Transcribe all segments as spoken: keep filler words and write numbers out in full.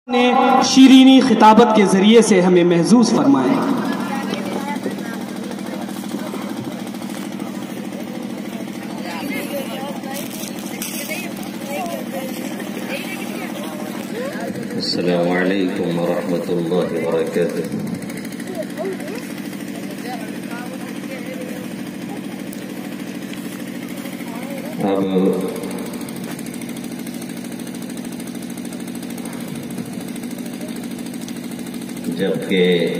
نے شیرینی خطابت کے ذریعے سے ہمیں محظوظ فرمائے۔ السلام علیکم ورحمۃ اللہ وبرکاتہ۔ اب جبکہ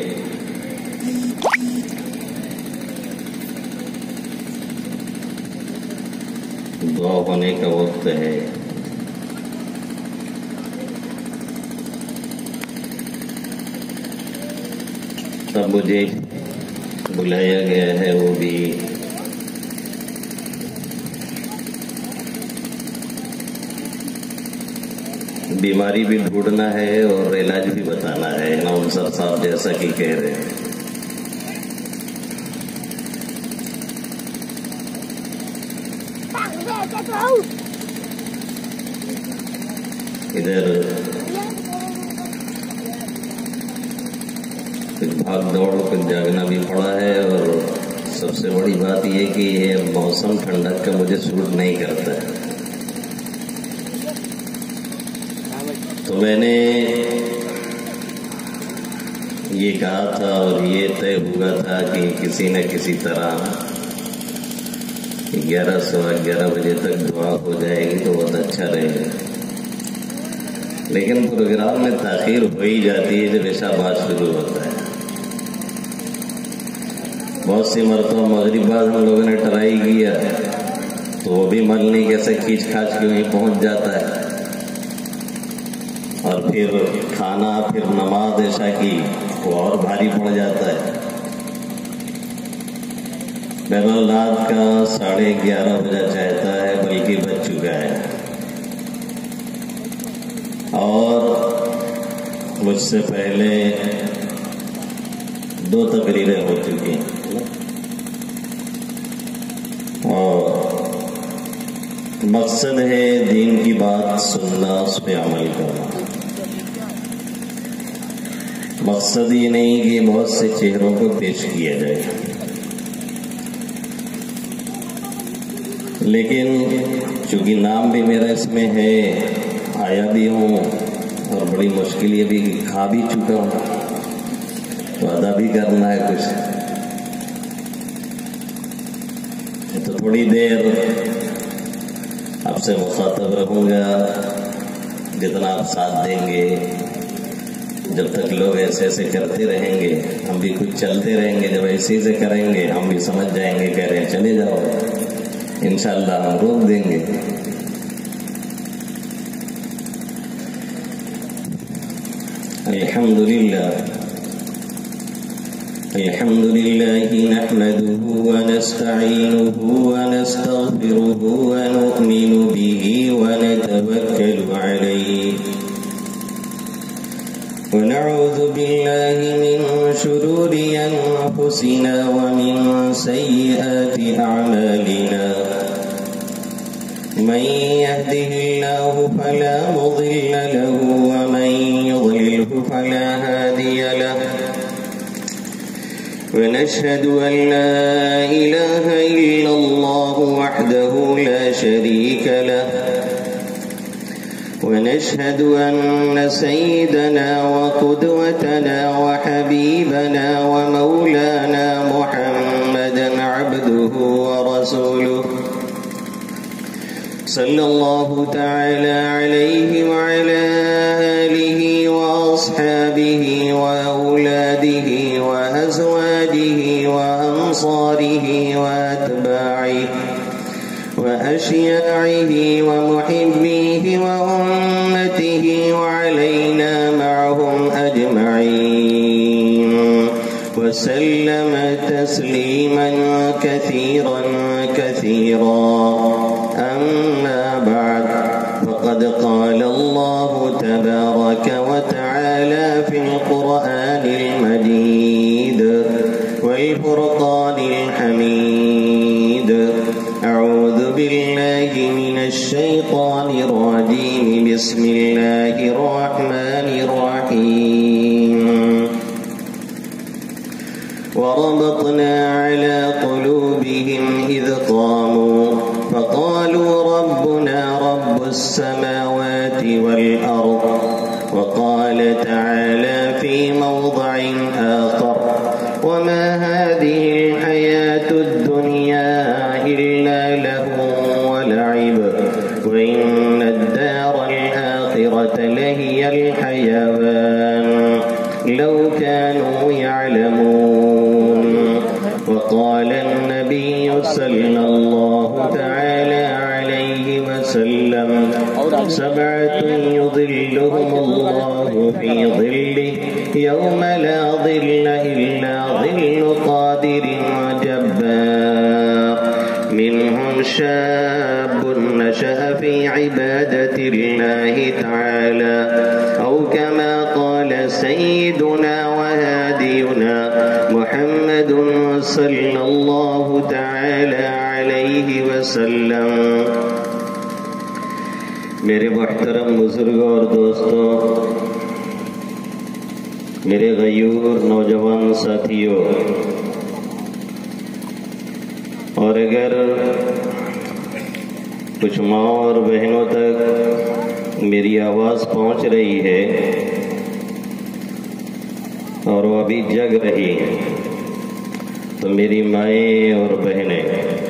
دعا ہونے کا وقت ہے، تب مجھے بلایا گیا ہے، وہ بھی بیماری بھی ڈھونڈنا ہے اور علاج بھی بتانا ہے۔ نوسر صاحب جیسا کہ کہہ رہے ہیں، ادھر کچھ بھاگ دوڑ کچھ جاگنا بھی پڑا ہے، اور سب سے بڑی بات یہ کہ یہ موسم ٹھنڈک کا مجھے سوٹ نہیں کرتا ہے۔ تو میں نے یہ کہا تھا اور یہ طے ہوا تھا کہ کسی نہ کسی طرح گیارہ سوا گیارہ بجے تک دعا ہو جائے گی تو بہت اچھا رہے گا، لیکن پروگرام میں تاخیر ہو ہی جاتی ہے جب ایسا بات شروع ہوتا ہے۔ بہت سی مرتبہ مغرب بعد ہم لوگوں نے ٹرائی کیا تو وہ بھی من نہیں کیسے کھینچ کھانچ کے وہیں پہنچ جاتا ہے، اور پھر کھانا پھر نماز ایسا کی وہ اور بھاری پڑ جاتا ہے۔ بہرحال رات کا ساڑھے گیارہ بجا چاہتا ہے، بلکہ بج چکا ہے، اور مجھ سے پہلے دو تقریریں ہو چکی ہیں، اور مقصد ہے دین کی بات سننا، اس پہ عمل کرنا۔ مقصد یہ نہیں کہ بہت سے چہروں کو پیش کیا جائے، لیکن چونکہ نام بھی میرا اس میں ہے، آیا بھی ہوں اور بڑی مشکل یہ بھی کھا بھی چکا ہوں، تو ادا بھی کرنا ہے کچھ، تو تھوڑی دیر آپ سے مخاطب رہوں گا، جتنا آپ ساتھ دیں گے، جب تک لوگ ایسے ایسے کرتے رہیں گے ہم بھی کچھ چلتے رہیں گے، جب ایسے سے کریں گے ہم بھی سمجھ جائیں گے، کہہ رہے ہیں چلے جاؤ، انشاءاللہ ہم روک دیں گے۔ الحمدللہ الحمدللہ نحمده ونستعینه ونستغفره ونؤمن به ونتوکل علیہ، ونعوذ بالله من شرور أنفسنا ومن سيئات أعمالنا، من يهده الله فلا مضل له ومن يضلله فلا هادي له، ونشهد أن لا إله إلا الله وحده لا شريك له، ونشهد أن سيدنا وقدوتنا وحبيبنا ومولانا محمدا عبده ورسوله، صلى الله تعالى عليه وعلى آله وأصحابه وأولاده وأزواجه وأنصاره وأتباعه وأشياعه ومحبيه وأمته وعلينا معهم أجمعين، وسلم تسليما كثيرا كثيرا، أما بعد، فقد قال الله تبارك وتعالى في القرآن المجيد والفرقان الحميد، أعوذ بالله من الشيطان الرجيم، بسم الله الرحمن الرحيم، وقال تعالى في موضع آخر وما هذه الحياة الدنيا إلا لهو ولعب وإن الدار الآخرة لهي الحيوان لو كانوا يعلمون. وقال النبي صلى الله تعالى عليه وسلم سبعة يظلهم الله في ظله يوم لا ظل إلا ظل قادر وجبار منهم شاب نشأ في عبادة الله تعالى أو كما قال سيدنا وهادينا محمد صلى الله تعالى عليه وسلم. میرے محترم بزرگوں اور دوستوں، میرے غیور نوجوان ساتھیوں، اور اگر کچھ ماں اور بہنوں تک میری آواز پہنچ رہی ہے اور وہ ابھی جگ رہی ہے تو میری مائیں اور بہنیں،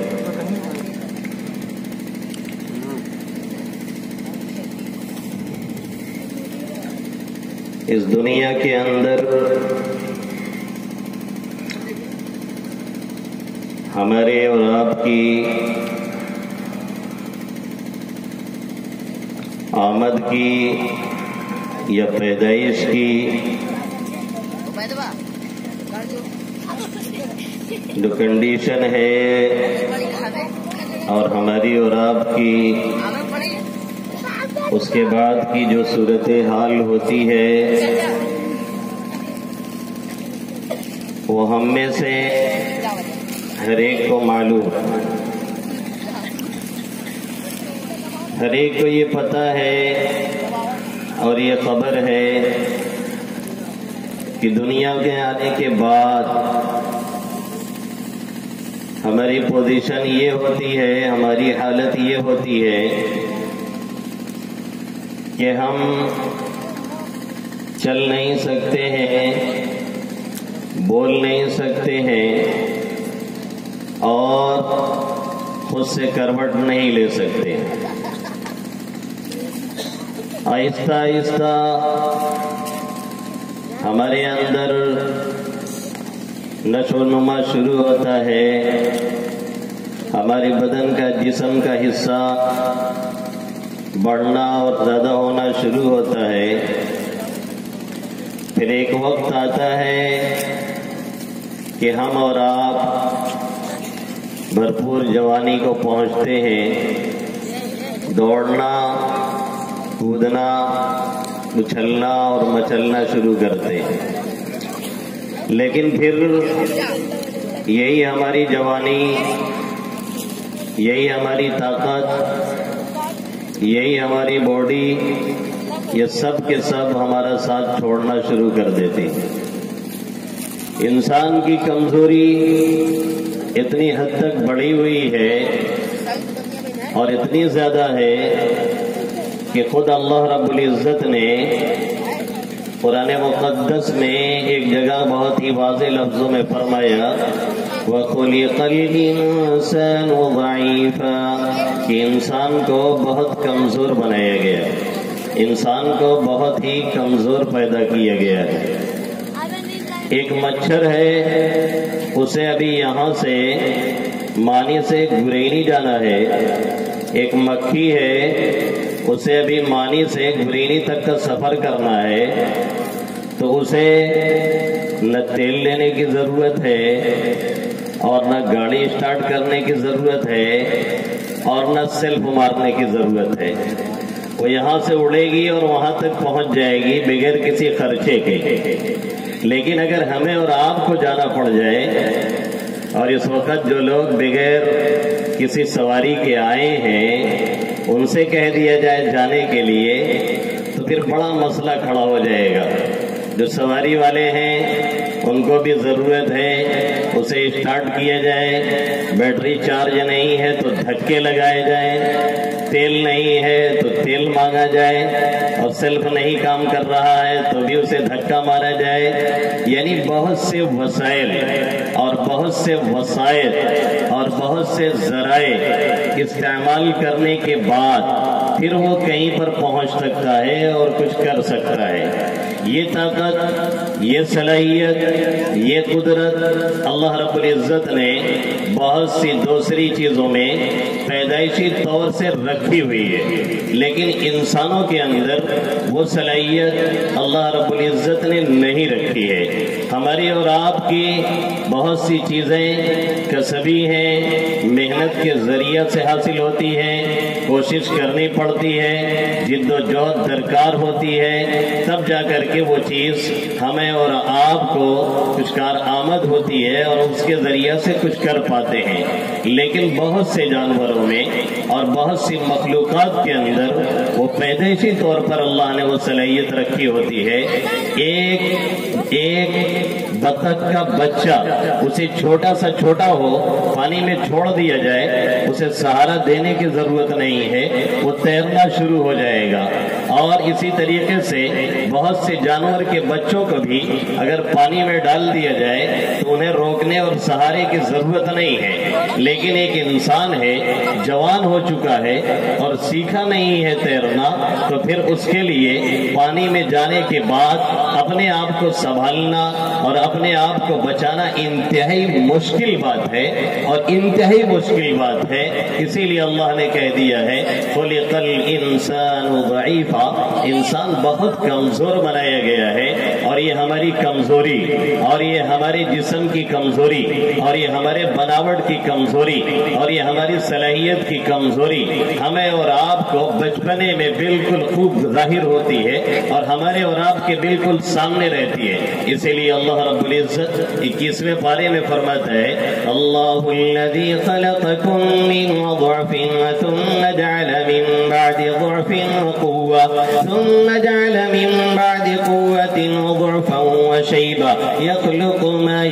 اس دنیا کے اندر ہمارے اور آپ کی آمد کی یا پیدائش کی جو کنڈیشن ہے اور ہماری اور آپ کی اس کے بعد کی جو صورتحال ہوتی ہے وہ ہم میں سے ہر ایک کو معلوم، ہر ایک کو یہ پتہ ہے اور یہ خبر ہے کہ دنیا کے آنے کے بعد ہماری پوزیشن یہ ہوتی ہے، ہماری حالت یہ ہوتی ہے کہ ہم چل نہیں سکتے ہیں، بول نہیں سکتے ہیں اور خود سے کروٹ نہیں لے سکتے. آہستہ آہستہ ہمارے اندر نشو و نما شروع ہوتا ہے، ہمارے بدن کا جسم کا حصہ بڑھنا اور زیادہ ہونا شروع ہوتا ہے. پھر ایک وقت آتا ہے کہ ہم اور آپ بھرپور جوانی کو پہنچتے ہیں، دوڑنا، کودنا، اچھلنا اور مچلنا شروع کرتے ہیں. لیکن پھر یہی ہماری جوانی، یہی ہماری طاقت، یہی ہماری باڈی، یہ سب کے سب ہمارا ساتھ چھوڑنا شروع کر دیتی. انسان کی کمزوری اتنی حد تک بڑھی ہوئی ہے اور اتنی زیادہ ہے کہ خود اللہ رب العزت نے قرآن مقدس میں ایک جگہ بہت ہی واضح لفظوں میں فرمایا وَخُلِقَ الْإِنسَانُ ضَعِيفًا کہ انسان کو بہت کمزور بنایا گیا، انسان کو بہت ہی کمزور پیدا کیا گیا ہے. ایک مچھر ہے، اسے ابھی یہاں سے مانی سے گرینی جانا ہے. ایک مکھی ہے، اسے ابھی مانی سے گرینی تک کا سفر کرنا ہے تو اسے نہ تیل لینے کی ضرورت ہے اور نہ گاڑی اسٹارٹ کرنے کی ضرورت ہے اور نہ سیلف مارنے کی ضرورت ہے. وہ یہاں سے اڑے گی اور وہاں تک پہنچ جائے گی بغیر کسی خرچے کے. لیکن اگر ہمیں اور آپ کو جانا پڑ جائے اور اس وقت جو لوگ بغیر کسی سواری کے آئے ہیں ان سے کہہ دیا جائے جانے کے لیے تو پھر بڑا مسئلہ کھڑا ہو جائے گا. جو سواری والے ہیں ان کو بھی ضرورت ہے اسے اسٹارٹ کیا جائے، بیٹری چارج نہیں ہے تو دھکے لگائے جائیں، تیل نہیں ہے تو تیل مانگا جائے، اور سیلف نہیں کام کر رہا ہے تو بھی اسے دھکا مارا جائے. یعنی بہت سے وسائل اور بہت سے وسائل اور بہت سے ذرائع استعمال کرنے کے بعد پھر وہ کہیں پر پہنچ سکتا ہے اور کچھ کر سکتا ہے. یہ طاقت، یہ صلاحیت، یہ قدرت اللہ رب العزت نے بہت سی دوسری چیزوں میں پیدائشی طور سے رکھی ہوئی ہے، لیکن انسانوں کے اندر وہ صلاحیت اللہ رب العزت نے نہیں رکھی ہے. ہماری اور آپ کی بہت سی چیزیں کسبی ہیں، محنت کے ذریعے سے حاصل ہوتی ہیں، کوشش کرنی پڑتی ہے، جد و جہد درکار ہوتی ہے، تب جا کر کے وہ چیز ہمیں اور آپ کو کچھ کارآمد ہوتی ہے اور اس کے ذریعے سے کچھ کر پاتے ہیں. لیکن بہت سے جانوروں میں اور بہت سی مخلوقات کے اندر وہ پیدائشی طور پر اللہ نے وہ صلاحیت رکھی ہوتی ہے. ایک ایک بطخ کا بچہ، اسے چھوٹا سا چھوٹا ہو پانی میں چھوڑ دیا جائے، اسے سہارا دینے کی ضرورت نہیں ہے، وہ تیرنا شروع ہو جائے گا. اور اسی طریقے سے بہت سے جانور کے بچوں کو بھی اگر پانی میں ڈال دیا جائے تو انہیں روکنے اور سہارے کی ضرورت نہیں ہے. لیکن ایک انسان ہے، جوان ہو چکا ہے اور سیکھا نہیں ہے تیرنا، تو پھر اس کے لیے پانی میں جانے کے بعد اپنے آپ کو سنبھالنا اور اپنے آپ کو بچانا انتہائی مشکل بات ہے اور انتہائی مشکل بات ہے. اسی لیے اللہ نے کہہ دیا ہے خلق الانسان ضعیفا، انسان بہت کمزور بنایا گیا ہے. اور یہ ہماری کمزوری اور یہ ہمارے جسم کی کمزوری اور یہ ہمارے بناوٹ کی کمزوری اور یہ ہماری صلاحیت کی کمزوری ہمیں اور آپ کو بچپنے میں بالکل خوب ظاہر ہوتی ہے اور ہمارے اور آپ کے بالکل سامنے رہتی ہے. اسی لیے اللہ رب العزت اکیسویں پارے میں فرماتا ہے اللہ الذی خلقکم من ضعف ثم جعل من بعد ضعف قوة ثم جعل من بعد قوة ضعفا وشيبا يخلق ما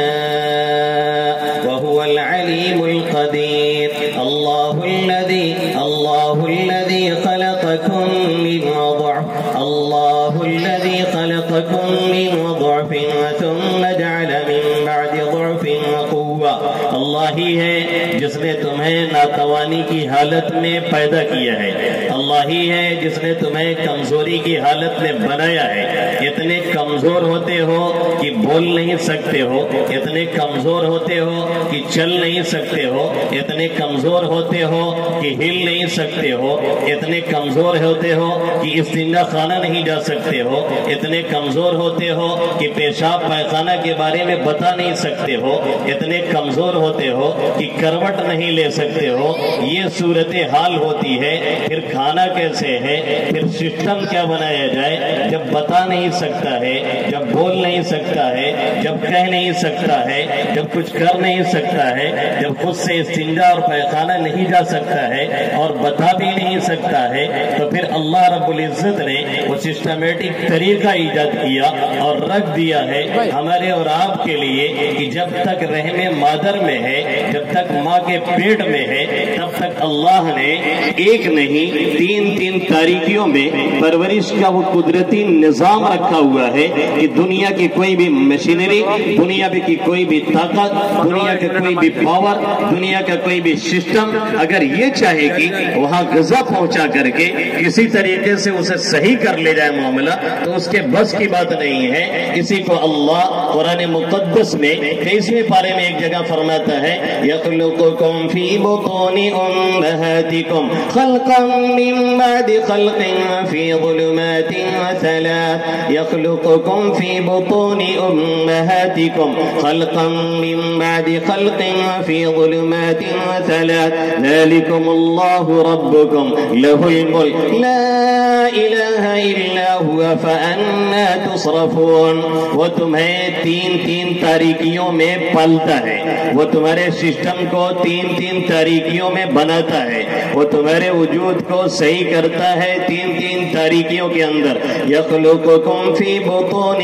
يشاء وهو العليم القدير. الله الذي الله الذي خلقكم من ضعف الله الذي خلقكم من ضعف ثم جعل من بعد ضعف قوة. اللہ ہی ہے جس نے تمہیں ناتوانی کی حالت میں پیدا کیا ہے، اللہ ہی ہے جس نے تمہیں کمزوری کی حالت میں بنایا ہے. اتنے کمزور ہوتے ہو کہ بول نہیں سکتے ہو، اتنے کمزور ہوتے ہو کہ چل نہیں سکتے ہو، اتنے کمزور ہوتے ہو کہ ہل نہیں سکتے ہو، اتنے کمزور ہوتے ہو کہ استنجا خانہ نہیں جا سکتے ہو، اتنے کمزور ہوتے ہو کہ پیشاب پائخانہ کے بارے میں بتا نہیں سکتے ہو، اتنے کمزور ہوتے ہو کہ کروٹ نہیں لے سکتے ہو. یہ صورتحال ہوتی ہے. پھر کھانا کیسے ہے، پھر سسٹم کیا بنایا جائے جب بتا نہیں سکتا ہے، جب بول نہیں سکتا ہے، جب کہہ نہیں سکتا ہے، جب کچھ کر نہیں سکتا ہے، جب خود سے استنجا اور پیخانہ نہیں جا سکتا ہے اور بتا بھی نہیں سکتا ہے، تو پھر اللہ رب العزت نے وہ سسٹمیٹک طریقہ ایجاد کیا اور رکھ دیا ہے ہمارے اور آپ کے لیے کہ جب تک رحم مادر میں ہے، جب تک ماں کے پیٹ میں ہے، تب تک اللہ نے ایک نہیں تین تین تاریکیوں میں پرورش کا وہ قدرتی نظام رکھا ہوا ہے کہ دنیا کی کوئی بھی مشینری، دنیا کی کوئی بھی طاقت، دنیا کا کوئی بھی پاور، دنیا کا کوئی بھی سسٹم اگر یہ چاہے کہ وہاں غذا پہنچا کر کے کسی طریقے سے اسے صحیح کر لے جائے معاملہ، تو اس کے بس کی بات نہیں ہے. اسی کو اللہ قرآن مقدس میں تیئیسویں پارے میں ایک جگہ فرماتا ہے یخلقکم فی بطون امہاتکم خلقا من بعد خلق فی ظلمات ثلاث یخلقکم فی بطون امہاتکم خلقا من بعد خلق فی ظلمات ثلاث ذلکم اللہ ربکم لہ الملک لا الہ الا ہوا فأنا تصرفون. وہ تمہیں تین تین تاریکیوں میں پلتا ہے، وہ تمہارے سسٹم سسٹم کو تین تین تاریکیوں میں بناتا ہے، وہ تمہارے وجود کو صحیح کرتا ہے تین تین تاریکیوں کے اندر۔ یخلقکم فی بطون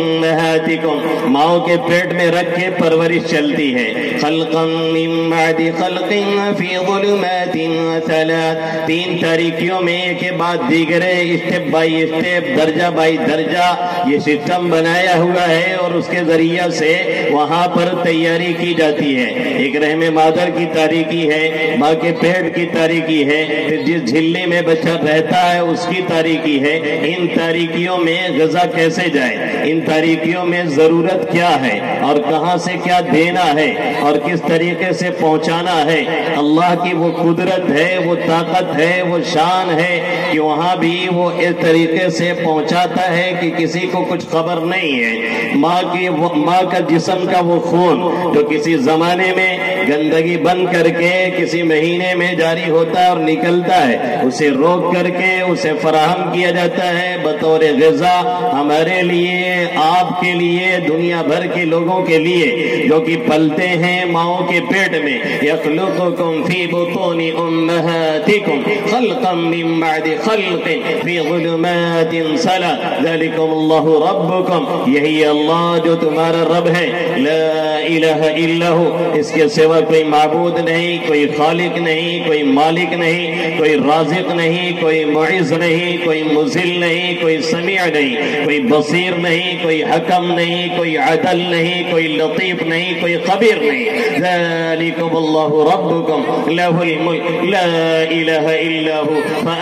امہاتکم، ماؤں کے پیٹ میں رکھ کے پرورش چلتی ہے۔ خلقا من بعد خلق فی ظلمات ثلاث، تین تاریکیوں میں ایک کے بعد دیگرے، اسٹیپ بائی اسٹیپ، درجہ بائی درجہ یہ سسٹم بنایا ہوا ہے، اور اس کے ذریعہ سے وہاں پر تیاری کی جاتی ہے۔ ایک رحم مادر کی تاریکی ہے، ماں کے پیٹ کی تاریکی ہے، پھر جس جھلی میں بچہ رہتا ہے اس کی تاریکی ہے۔ ان تاریکیوں میں غذا کیسے جائے، ان تاریکیوں میں ضرورت کیا ہے، اور کہاں سے کیا دینا ہے، اور کس طریقے سے پہنچانا ہے، اللہ کی وہ قدرت ہے، وہ طاقت ہے، وہ شان ہے کہ وہاں بھی وہ اس طریقے سے پہنچاتا ہے کہ کسی کو کچھ خبر نہیں ہے۔ ماں کی ماں کا جسم کا وہ خون جو کسی زمانے میں گندگی بن کر کے کسی مہینے میں جاری ہوتا ہے اور نکلتا ہے، اسے روک کر کے اسے فراہم کیا جاتا ہے بطور غذا ہمارے لیے، آپ کے لیے، دنیا بھر کے لوگوں کے لیے جو کہ پلتے ہیں ماؤں کے پیٹ میں۔ یخلقکم فی بطون امہاتکم خلقا من بعد خلق فی ظلمات ثلاث ذلکم اللہ ربکم، یہی اللہ جو تمہارا رب ہے، لا الہ الا ہو، اس کے سوا کوئی معبود نہیں، کوئی خالق نہیں، کوئی مالک نہیں، کوئی رازق نہیں، کوئی معز نہیں، کوئی مذل نہیں، کوئی سمیع نہیں، کوئی بصیر نہیں، کوئی حکم نہیں، کوئی عدل نہیں، کوئی لطیف نہیں، کوئی خبیر نہیں۔ ذالکم اللہ ربکم لہ الملک لا الہ الا ہو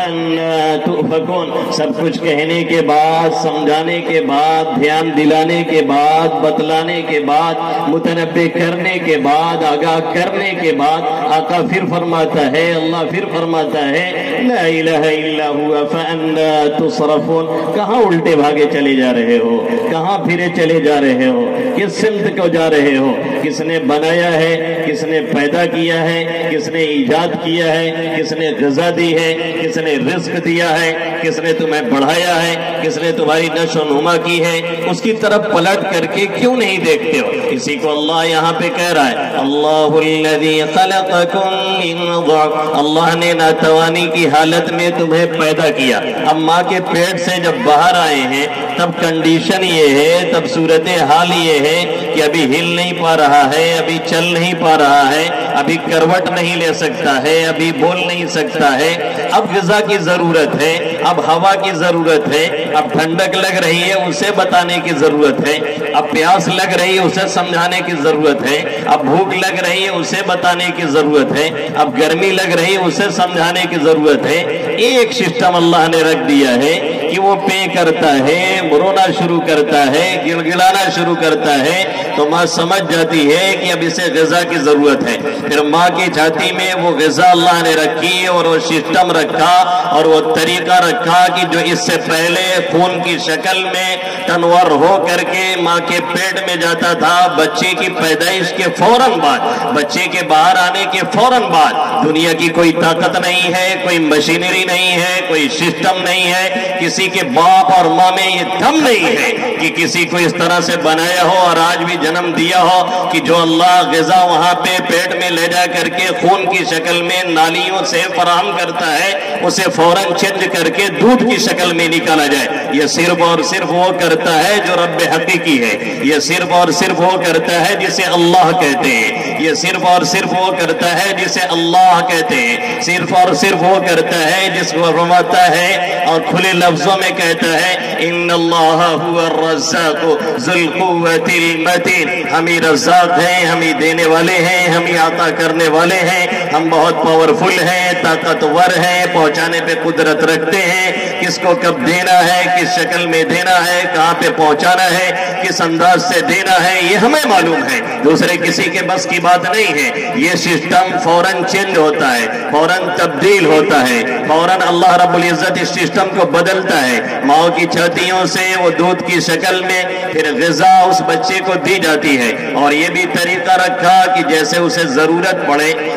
فانا تؤفکون۔ سب کچھ کہنے کے بعد، سمجھانے کے بعد، دھیان دلانے کے بعد، بتلانے کے بعد، متنبہ کرنے کے بعد، آگاہ کرنے کے بعد، آقا پھر فرماتا ہے، اللہ پھر فرماتا ہے لا الہ الا ہوا فانا تصرفون۔ کہاں الٹے بھاگے چلے جا رہے ہو، کہاں پھرے چلے جا رہے ہو، کس سمت کو جا رہے ہو؟ کس نے بنایا ہے، کس نے پیدا کیا ہے، کس نے ایجاد کیا ہے، کس نے غذا دی ہے، کس نے رزق دیا ہے، کس نے تمہیں بڑھایا ہے، کس نے تمہاری نشو و نما کی ہے، اس کی طرف پلٹ کر کے کیوں نہیں دیکھتے ہو؟ اسی کو اللہ یہاں پہ کہہ رہا ہے، اللہ الذی خلقکم من ضعف، اللہ نے ناتوانی کی حالت میں تمہیں پیدا کیا۔ اب ماں کے پیٹ سے جب باہر آئے ہیں تب کنڈیشن یہ ہے، تب صورت حال یہ ہے کہ ابھی ہل نہیں پا رہا ہے، ابھی چل نہیں پا رہا ہے، ابھی کروٹ نہیں لے سکتا ہے، ابھی بول نہیں سکتا ہے۔ اب غذا کی ضرورت ہے، اب ہوا کی ضرورت ہے، اب ٹھنڈک لگ رہی ہے اسے بتانے کی ضرورت ہے، اب پیاس لگ رہی ہے اسے سمجھانے کی ضرورت ہے، اب بھوک لگ رہی ہے اسے بتانے کی ضرورت ہے، اب گرمی لگ رہی ہے اسے سمجھانے کی ضرورت ہے۔ ایک سسٹم اللہ نے رکھ دیا ہے کہ وہ پے کرتا ہے، رونا شروع کرتا ہے، گڑگڑانا شروع کرتا ہے، تو ماں سمجھ جاتی ہے کہ اب اسے غذا کی ضرورت ہے۔ پھر ماں کی چھاتی میں وہ غذا اللہ نے رکھی اور وہ سسٹم رکھا اور وہ طریقہ رکھا کہ جو اس سے پہلے خون کی شکل میں تنور ہو کر کے ماں کے پیٹ میں جاتا تھا، بچے کی پیدائش کے فوراً بعد، بچے کے باہر آنے کے فوراً بعد، دنیا کی کوئی طاقت نہیں ہے، کوئی مشینری نہیں ہے، کوئی سسٹم نہیں ہے، کسی کے باپ اور ماں میں یہ دم نہیں ہے کہ کسی کو اس طرح سے بنایا ہو اور آج بھی جنم دیا ہو کہ جو اللہ غذا وہاں پہ پیٹ میں لے جا کر کے خون کی شکل میں نالیوں سے فراہم کرتا ہے، اسے فوراً چینج کر کے دودھ کی شکل میں نکالا جائے۔ یہ صرف اور صرف وہ کرتا ہے جو رب حقیقی ہے، یہ صرف اور صرف وہ کرتا ہے جسے اللہ کہتے ہیں، یہ صرف اور صرف وہ کرتا ہے جسے اللہ کہتے ہیں، صرف اور صرف وہ کرتا ہے جس کو فرماتا ہے اور کھلے لفظوں میں کہتا ہے ان اللہ هو الرزاق ذو القوة المتین، ہم ہی رزاق ہیں، ہم ہی دینے والے ہیں، ہم ہی عطا کرنے والے ہیں، ہم بہت پاورفل ہیں، طاقتور ہیں، پہنچانے پہ قدرت رکھتے ہیں، کس کو کب دینا ہے، کس شکل میں دینا ہے، کہاں پہ پہنچانا ہے، کس انداز سے دینا ہے، یہ ہمیں معلوم ہے، دوسرے کسی کے بس کی بات نہیں ہے۔ یہ سسٹم فوراً چینج ہوتا ہے، فوراً تبدیل ہوتا ہے، فوراً اللہ رب العزت اس سسٹم کو بدلتا ہے۔ ماں کی چھاتیوں سے وہ دودھ کی شکل میں پھر غذا اس بچے کو دی جاتی ہے، اور یہ بھی طریقہ رکھا کہ جیسے اسے ضرورت پڑے، جیسے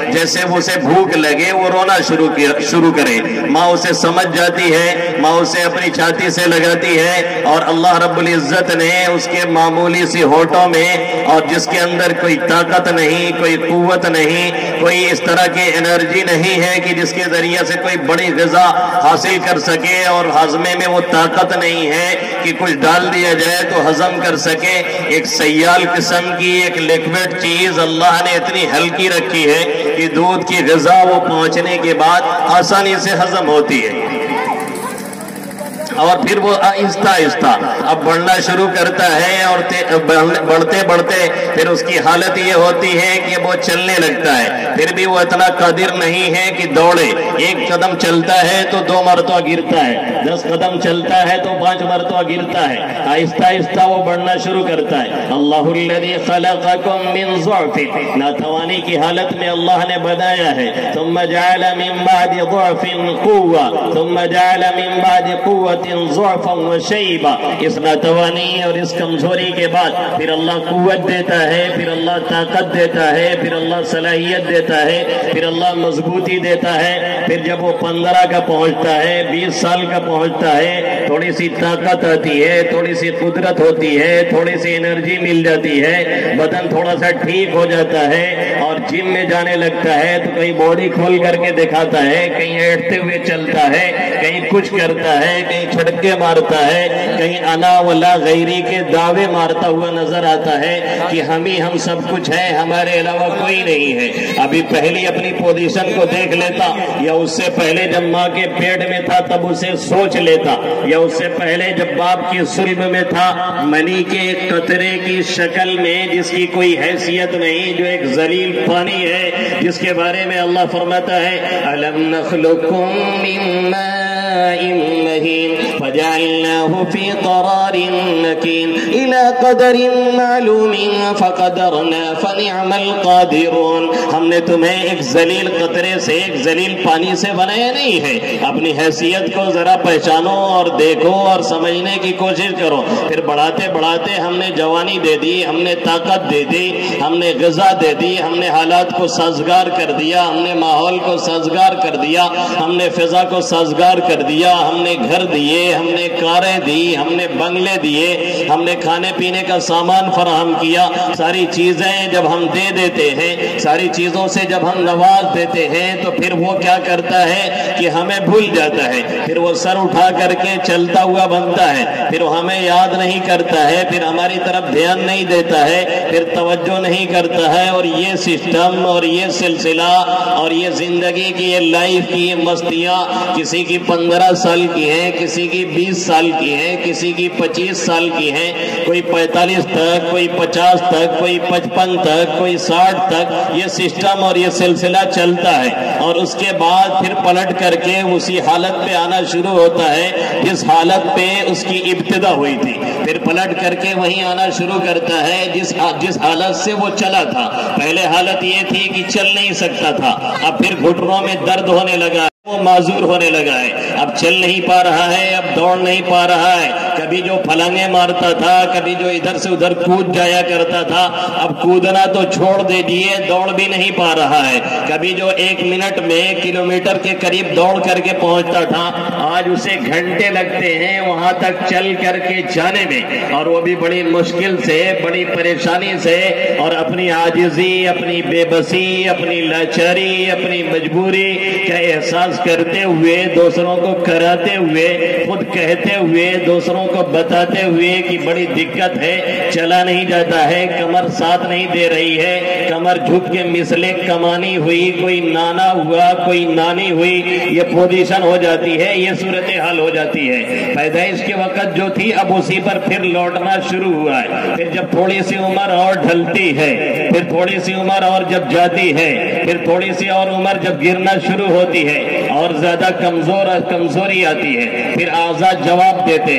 وہ اسے بھوک لگے وہ رونا شروع شروع کرے، ماں اسے سمجھ جاتی ہے، ماں اسے اپنی چھاتی سے لگاتی ہے، اور اللہ رب العزت نے اس کے معمولی سی ہونٹوں میں، اور جس کے اندر کوئی طاقت نہیں، کوئی قوت نہیں، کوئی اس طرح کی انرجی نہیں ہے کہ جس کے ذریعے سے کوئی بڑی غذا حاصل کر سکے، اور ہضمے میں وہ طاقت نہیں ہے کہ کچھ ڈال دیا جائے تو ہضم کر سکے، ایک سیال قسم کی ایک لیکوڈ چیز اللہ نے اتنی ہلکی رکھی ہے کہ دودھ کی غذا وہ پہنچنے کے بعد آسانی سے ہضم ہوتی ہے، اور پھر وہ آہستہ آہستہ اب بڑھنا شروع کرتا ہے، اور بڑھتے بڑھتے پھر اس کی حالت یہ ہوتی ہے کہ وہ چلنے لگتا ہے، پھر بھی وہ اتنا قادر نہیں ہے کہ دوڑے، ایک قدم چلتا ہے تو دو مرتبہ گرتا ہے، دس قدم چلتا ہے تو پانچ مرتبہ گرتا ہے، آہستہ آہستہ وہ بڑھنا شروع کرتا ہے۔ اللہ الذی خلقکم من ضعف، ناتوانی کی حالت میں اللہ نے بنایا ہے، ثم جعل من بعد ضعف قوة، ثم جعل من بعد قوة ضعفا وشیبا، اس ناتوانی اور اس کمزوری کے بعد پھر اللہ قوت دیتا ہے، پھر اللہ طاقت دیتا ہے، پھر اللہ صلاحیت دیتا ہے، پھر اللہ مضبوطی دیتا ہے، پھر جب وہ پندرہ کا پہنچتا ہے، بیس سال کا پہنچتا ہے، تھوڑی سی طاقت آتی ہے، تھوڑی سی قدرت ہوتی ہے، تھوڑی سی انرجی مل جاتی ہے، بدن تھوڑا سا ٹھیک ہو جاتا ہے، اور جم میں جانے لگتا ہے تو کہیں باڈی کھول کر کے دکھاتا ہے، کہیں ایٹھتے ہوئے چلتا ہے، کہیں کچھ کرتا ہے، کہیں چھڑکے مارتا ہے، کہیں انا ولا غیری کے دعوے مارتا ہوا نظر آتا ہے کہ ہم ہی ہم سب کچھ ہیں، ہمارے علاوہ کوئی نہیں ہے۔ ابھی پہلی اپنی پوزیشن کو دیکھ لیتا، یا اس سے پہلے جب ماں کے پیٹ میں تھا تب اسے سوچ لیتا، یا اس سے پہلے جب باپ کی صلب میں تھا منی کے ایک قطرے کی شکل میں جس کی کوئی حیثیت نہیں، جو ایک ذلیل پانی ہے، جس کے بارے میں اللہ فرماتا ہے أَلَمْ نَخْلُقكُم مِّن مَّاءٍ مَّهِينٍ فجعلناه في قرار مكين إلى قدر معلوم فقدرنا فنعم القادرون۔ ہم نے تمہیں ایک ذلیل قطرے سے، ایک ذلیل پانی سے بنایا نہیں ہے، اپنی حیثیت کو ذرا پہچانو اور دیکھو اور سمجھنے کی کوشش کرو، پھر بڑھاتے بڑھاتے ہم نے جوانی دے دی، ہم نے طاقت دے دی، ہم نے غذا دے دی، ہم نے حالات کو سازگار کر دیا، ہم نے ماحول کو سازگار کر دیا، ہم نے فضا کو سازگار کر دیا، ہم نے گھر دیے، ہم نے کاریں دی، ہم نے بنگلے دیے، ہم نے کھانے پینے کا سامان فراہم کیا، ساری چیزیں جب ہم دے دیتے ہیں، ساری چیزوں سے جب ہم نواز دیتے ہیں تو پھر وہ کیا کرتا ہے کہ ہمیں بھول جاتا ہے، پھر وہ سر اٹھا کر کے چلتا ہوا بنتا ہے، پھر وہ ہمیں یاد نہیں کرتا ہے، پھر ہماری طرف دھیان نہیں دیتا ہے، پھر توجہ نہیں کرتا ہے، اور یہ سسٹم اور یہ سلسلہ اور یہ زندگی کی یہ لائف کی یہ مستیاں کسی کی پندرہ سال کی ہیں، کسی کی بیس سال کی ہیں، کسی کی پچیس سال کی ہیں، کوئی پینتالیس تک، کوئی پچاس تک، کوئی پچپن تک، کوئی ساٹھ تک یہ سسٹم اور یہ سلسلہ چلتا ہے، اور اس کے بعد پھر پلٹ کر کے اسی حالت پہ آنا شروع ہوتا ہے جس حالت پہ اس کی ابتدا ہوئی تھی، پھر پلٹ کر کے وہیں آنا شروع کرتا ہے جس جس حالت سے وہ چلا تھا۔ پہلے حالت یہ تھی کہ چل نہیں سکتا تھا، اب پھر گھٹنوں میں درد ہونے لگا، وہ معذور ہونے لگا ہے، اب چل نہیں پا رہا ہے، اب دوڑ نہیں پا رہا ہے، کبھی جو پھلانگیں مارتا تھا، کبھی جو ادھر سے ادھر کود جایا کرتا تھا، اب کودنا تو چھوڑ دے دیے، دوڑ بھی نہیں پا رہا ہے، کبھی جو ایک منٹ میں کلومیٹر کے قریب دوڑ کر کے پہنچتا تھا، آج اسے گھنٹے لگتے ہیں وہاں تک چل کر کے جانے میں، اور وہ بھی بڑی مشکل سے، بڑی پریشانی سے، اور اپنی عاجزی، اپنی بے بسی، اپنی لاچاری، اپنی مجبوری کا احساس کرتے ہوئے، دوسروں کو کراتے ہوئے، خود کہتے ہوئے، دوسروں کو بتاتے ہوئے کہ بڑی دقت ہے، چلا نہیں جاتا ہے، کمر ساتھ نہیں دے رہی ہے، کمر جھک کے مثلے کمانی ہوئی، کوئی نانا ہوا، کوئی نانی ہوئی، یہ پوزیشن ہو جاتی ہے، یہ صورتحال ہو جاتی ہے۔ پیدائش کے وقت جو تھی اب اسی پر پھر لوٹنا شروع ہوا ہے، پھر جب تھوڑی سی عمر اور ڈھلتی ہے، پھر تھوڑی سی عمر اور جب جاتی ہے، پھر تھوڑی سی اور عمر جب گرنا شروع ہوتی ہے اور زیادہ کمزور کمزوری آتی ہے، پھر اعضاء جواب دیتے ہیں،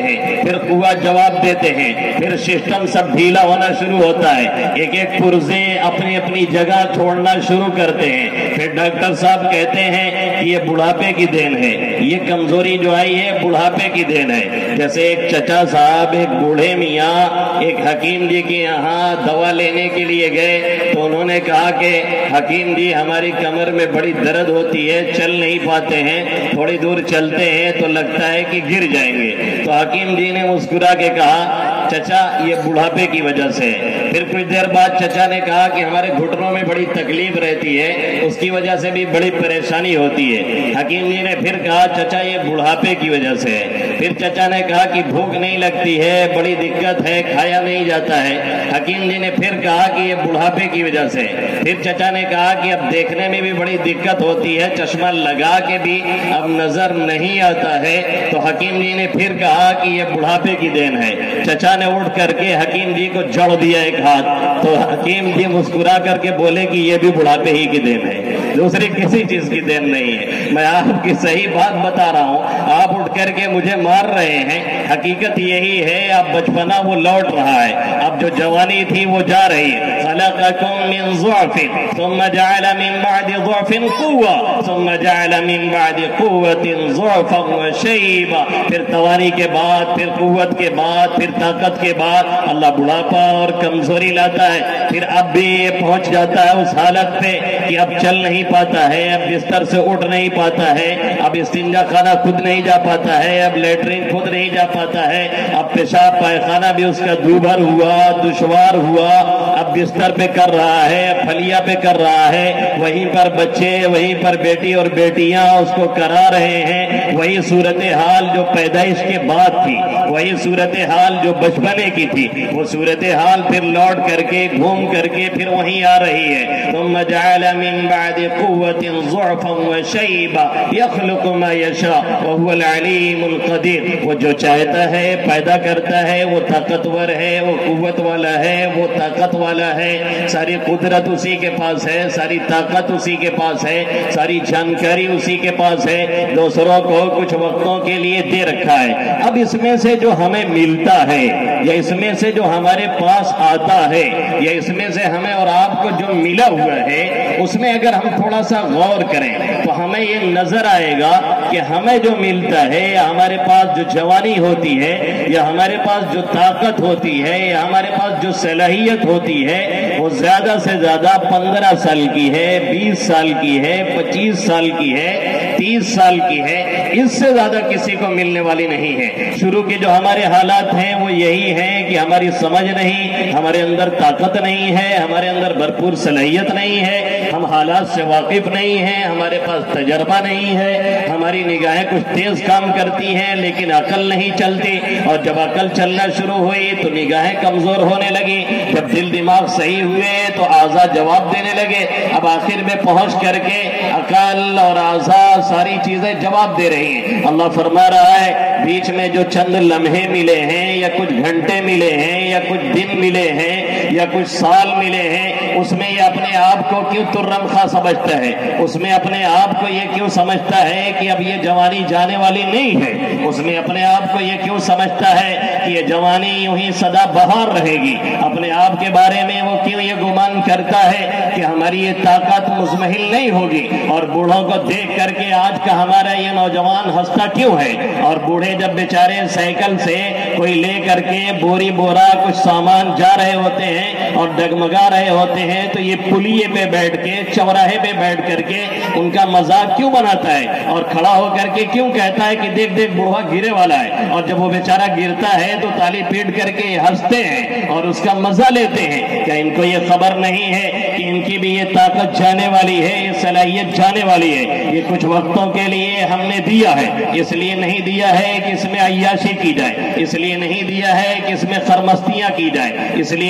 پھر قوت جواب دیتے ہیں، پھر سسٹم سب ڈھیلا ہونا شروع ہوتا ہے، ایک ایک پرزے اپنی اپنی جگہ چھوڑنا شروع کرتے ہیں، پھر ڈاکٹر صاحب کہتے ہیں کہ یہ بڑھاپے کی دین ہے، یہ کمزوری جو آئی ہے بڑھاپے کی دین ہے۔ جیسے ایک چچا صاحب ایک بوڑھے میاں ایک حکیم جی کے یہاں دوا لینے کے لیے گئے تو انہوں نے کہا کہ حکیم جی ہماری کمر میں بڑی درد ہوتی ہے، چل نہیں پاتے ہیں، تھوڑی دور چلتے ہیں تو لگتا ہے کہ گر جائیں گے۔ تو حکیم جی نے مسکرا کے کہا چچا یہ بڑھاپے کی وجہ سے۔ پھر کچھ دیر بعد چچا نے کہا کہ ہمارے گھٹنوں میں بڑی تکلیف رہتی ہے، اس کی وجہ سے بھی بڑی پریشانی ہوتی ہے۔ حکیم جی نے پھر کہا چچا یہ بڑھاپے کی وجہ سے ہے۔ پھر چچا نے کہا کہ بھوک نہیں لگتی ہے، بڑی دقت ہے، کھایا نہیں جاتا ہے۔ حکیم جی نے پھر کہا کہ یہ بڑھاپے کی وجہ سے۔ پھر چچا نے کہا کہ اب دیکھنے میں بھی بڑی دقت ہوتی ہے، چشمہ لگا کے بھی اب نظر نہیں آتا ہے۔ تو حکیم جی نے پھر کہا کہ یہ بڑھاپے کی دین ہے۔ چچا نے اٹھ کر کے حکیم جی کو جڑ دیا ایک ہاتھ، تو حکیم جی مسکرا کر کے بولے کہ یہ بھی بڑھاپے ہی کی دین ہے، دوسری کسی چیز کی دین نہیں ہے۔ میں آپ کی صحیح بات بتا رہا ہوں، آپ اٹھ کر کے مجھے مار رہے ہیں، حقیقت یہی ہے اب بچپنا وہ لوٹ رہا ہے، اب جو جوانی تھی وہ جا رہی ہے۔ خلقکم من ضعف ثم جعل من بعد ضعف قوة ثم جعل من بعد قوة ضعفا وشیبا، پھر توانی کے بعد، پھر قوت کے بعد، پھر طاقت کے بعد اللہ بڑھاپا اور کمزوری لاتا ہے۔ پھر اب بھی یہ پہنچ جاتا ہے اس حالت پہ کہ اب چل نہیں پاتا ہے، اب بستر سے اٹھ نہیں پاتا ہے، اب استنجا خانہ خود نہیں جا پاتا ہے، اب لیٹرین خود نہیں جا پاتا ہے، اب پیشاب پائخانہ بھی اس کا دوبھر ہوا، دشوار ہوا، اب بستر پہ کر رہا ہے، اب پھلیا پہ کر رہا ہے، وہیں پر بچے، وہیں پر بیٹی اور بیٹیاں اس کو کرا رہے ہیں، وہی صورتحال جو پیدائش کے بعد تھی، وہی صورتحال جو بچپنے کی تھی، وہ صورتحال پھر لوٹ کر کے گھوم کر کے پھر وہیں آ رہی ہے۔ ثم جعل من بعد قوة ضعفا وشیبا یخلق ما یشاء وهو العلیم القدیر، وہ جو چاہتا ہے پیدا کرتا ہے، وہ طاقتور ہے، وہ قوت والا ہے، وہ طاقت والا ہے، ساری قدرت اسی کے پاس ہے، ساری طاقت اسی کے پاس ہے، ساری جانکاری اسی کے پاس ہے، دوسروں کو کچھ وقتوں کے لیے دے رکھا ہے۔ اب اس میں سے جو ہمیں ملتا ہے یا اس میں سے جو ہمارے پاس آتا ہے یا اس میں سے ہمیں اور آپ کو جو ملا ہوا ہے، اس میں اگر ہم تھوڑا سا غور کریں تو ہمیں یہ نظر آئے گا کہ ہمیں جو ملتا ہے یا ہمارے پاس جو جوانی ہوتی ہے یا ہمارے پاس جو طاقت ہوتی ہے یا ہمارے پاس جو صلاحیت ہوتی ہے وہ زیادہ سے زیادہ پندرہ سال کی ہے، بیس سال کی ہے، پچیس سال کی ہے، تیس سال کی ہے، اس سے زیادہ کسی کو ملنے والی نہیں ہے۔ شروع کے جو ہمارے حالات ہیں وہ یہی ہیں کہ ہماری سمجھ نہیں، ہمارے اندر طاقت نہیں ہے، ہمارے اندر بھرپور صلاحیت نہیں ہے، ہم حالات سے واقف نہیں ہیں، ہمارے پاس تجربہ نہیں ہے، ہماری نگاہیں کچھ تیز کام کرتی ہیں لیکن عقل نہیں چلتی، اور جب عقل چلنا شروع ہوئی تو نگاہیں کمزور ہونے لگی، جب دل دماغ صحیح ہوئے تو اعضاء جواب دینے لگے، اب آخر میں پہنچ کر کے عقل اور اعضاء ساری چیزیں جواب دے رہی ہیں۔ اللہ فرما رہا ہے بیچ میں جو چند لمحے ملے ہیں یا کچھ گھنٹے ملے ہیں یا کچھ دن ملے ہیں یا کچھ سال ملے ہیں، اس میں یہ اپنے آپ کو کیوں ترم خواہ سمجھتا ہے، اس میں اپنے آپ کو یہ کیوں سمجھتا ہے کہ اب یہ جوانی جانے والی نہیں ہے، اس میں اپنے آپ کو یہ کیوں سمجھتا ہے کہ یہ جوانی یوں ہی سدا بہار رہے گی، اپنے آپ کے بارے میں وہ کیوں یہ گمان کرتا ہے کہ ہماری یہ طاقت مزمحل نہیں ہوگی، اور بوڑھوں کو دیکھ کر کے آج کا ہمارا یہ نوجوان ہنستا کیوں ہے، اور بوڑھے جب بیچارے سائیکل سے کوئی لے کر کے بوری بورا کچھ سامان جا رہے ہوتے ہیں اور ڈگمگا رہے ہوتے ہیں تو یہ پلیے پہ بیٹھ کے چوراہے پہ بیٹھ کر کے ان کا مذاق کیوں بناتا ہے اور کھڑا ہو کر کے کیوں کہتا ہے کہ دیکھ دیکھ بوڑھا گرے والا ہے، اور جب وہ بیچارہ گرتا ہے تو تالی پیٹ کر کے ہنستے ہیں اور اس کا مزہ لیتے ہیں۔ کیا ان کو یہ خبر نہیں ہے کہ ان کی بھی یہ طاقت جانے والی ہے، یہ صلاحیت جانے والی ہے، یہ کچھ وقتوں کے لیے ہم نے دیا ہے، اس لیے نہیں دیا ہے کہ اس میں عیاشی کی جائے، اس لیے نہیں دیا ہے کہ اس میں خرمستیاں کی جائے، اس لیے نہیں دیا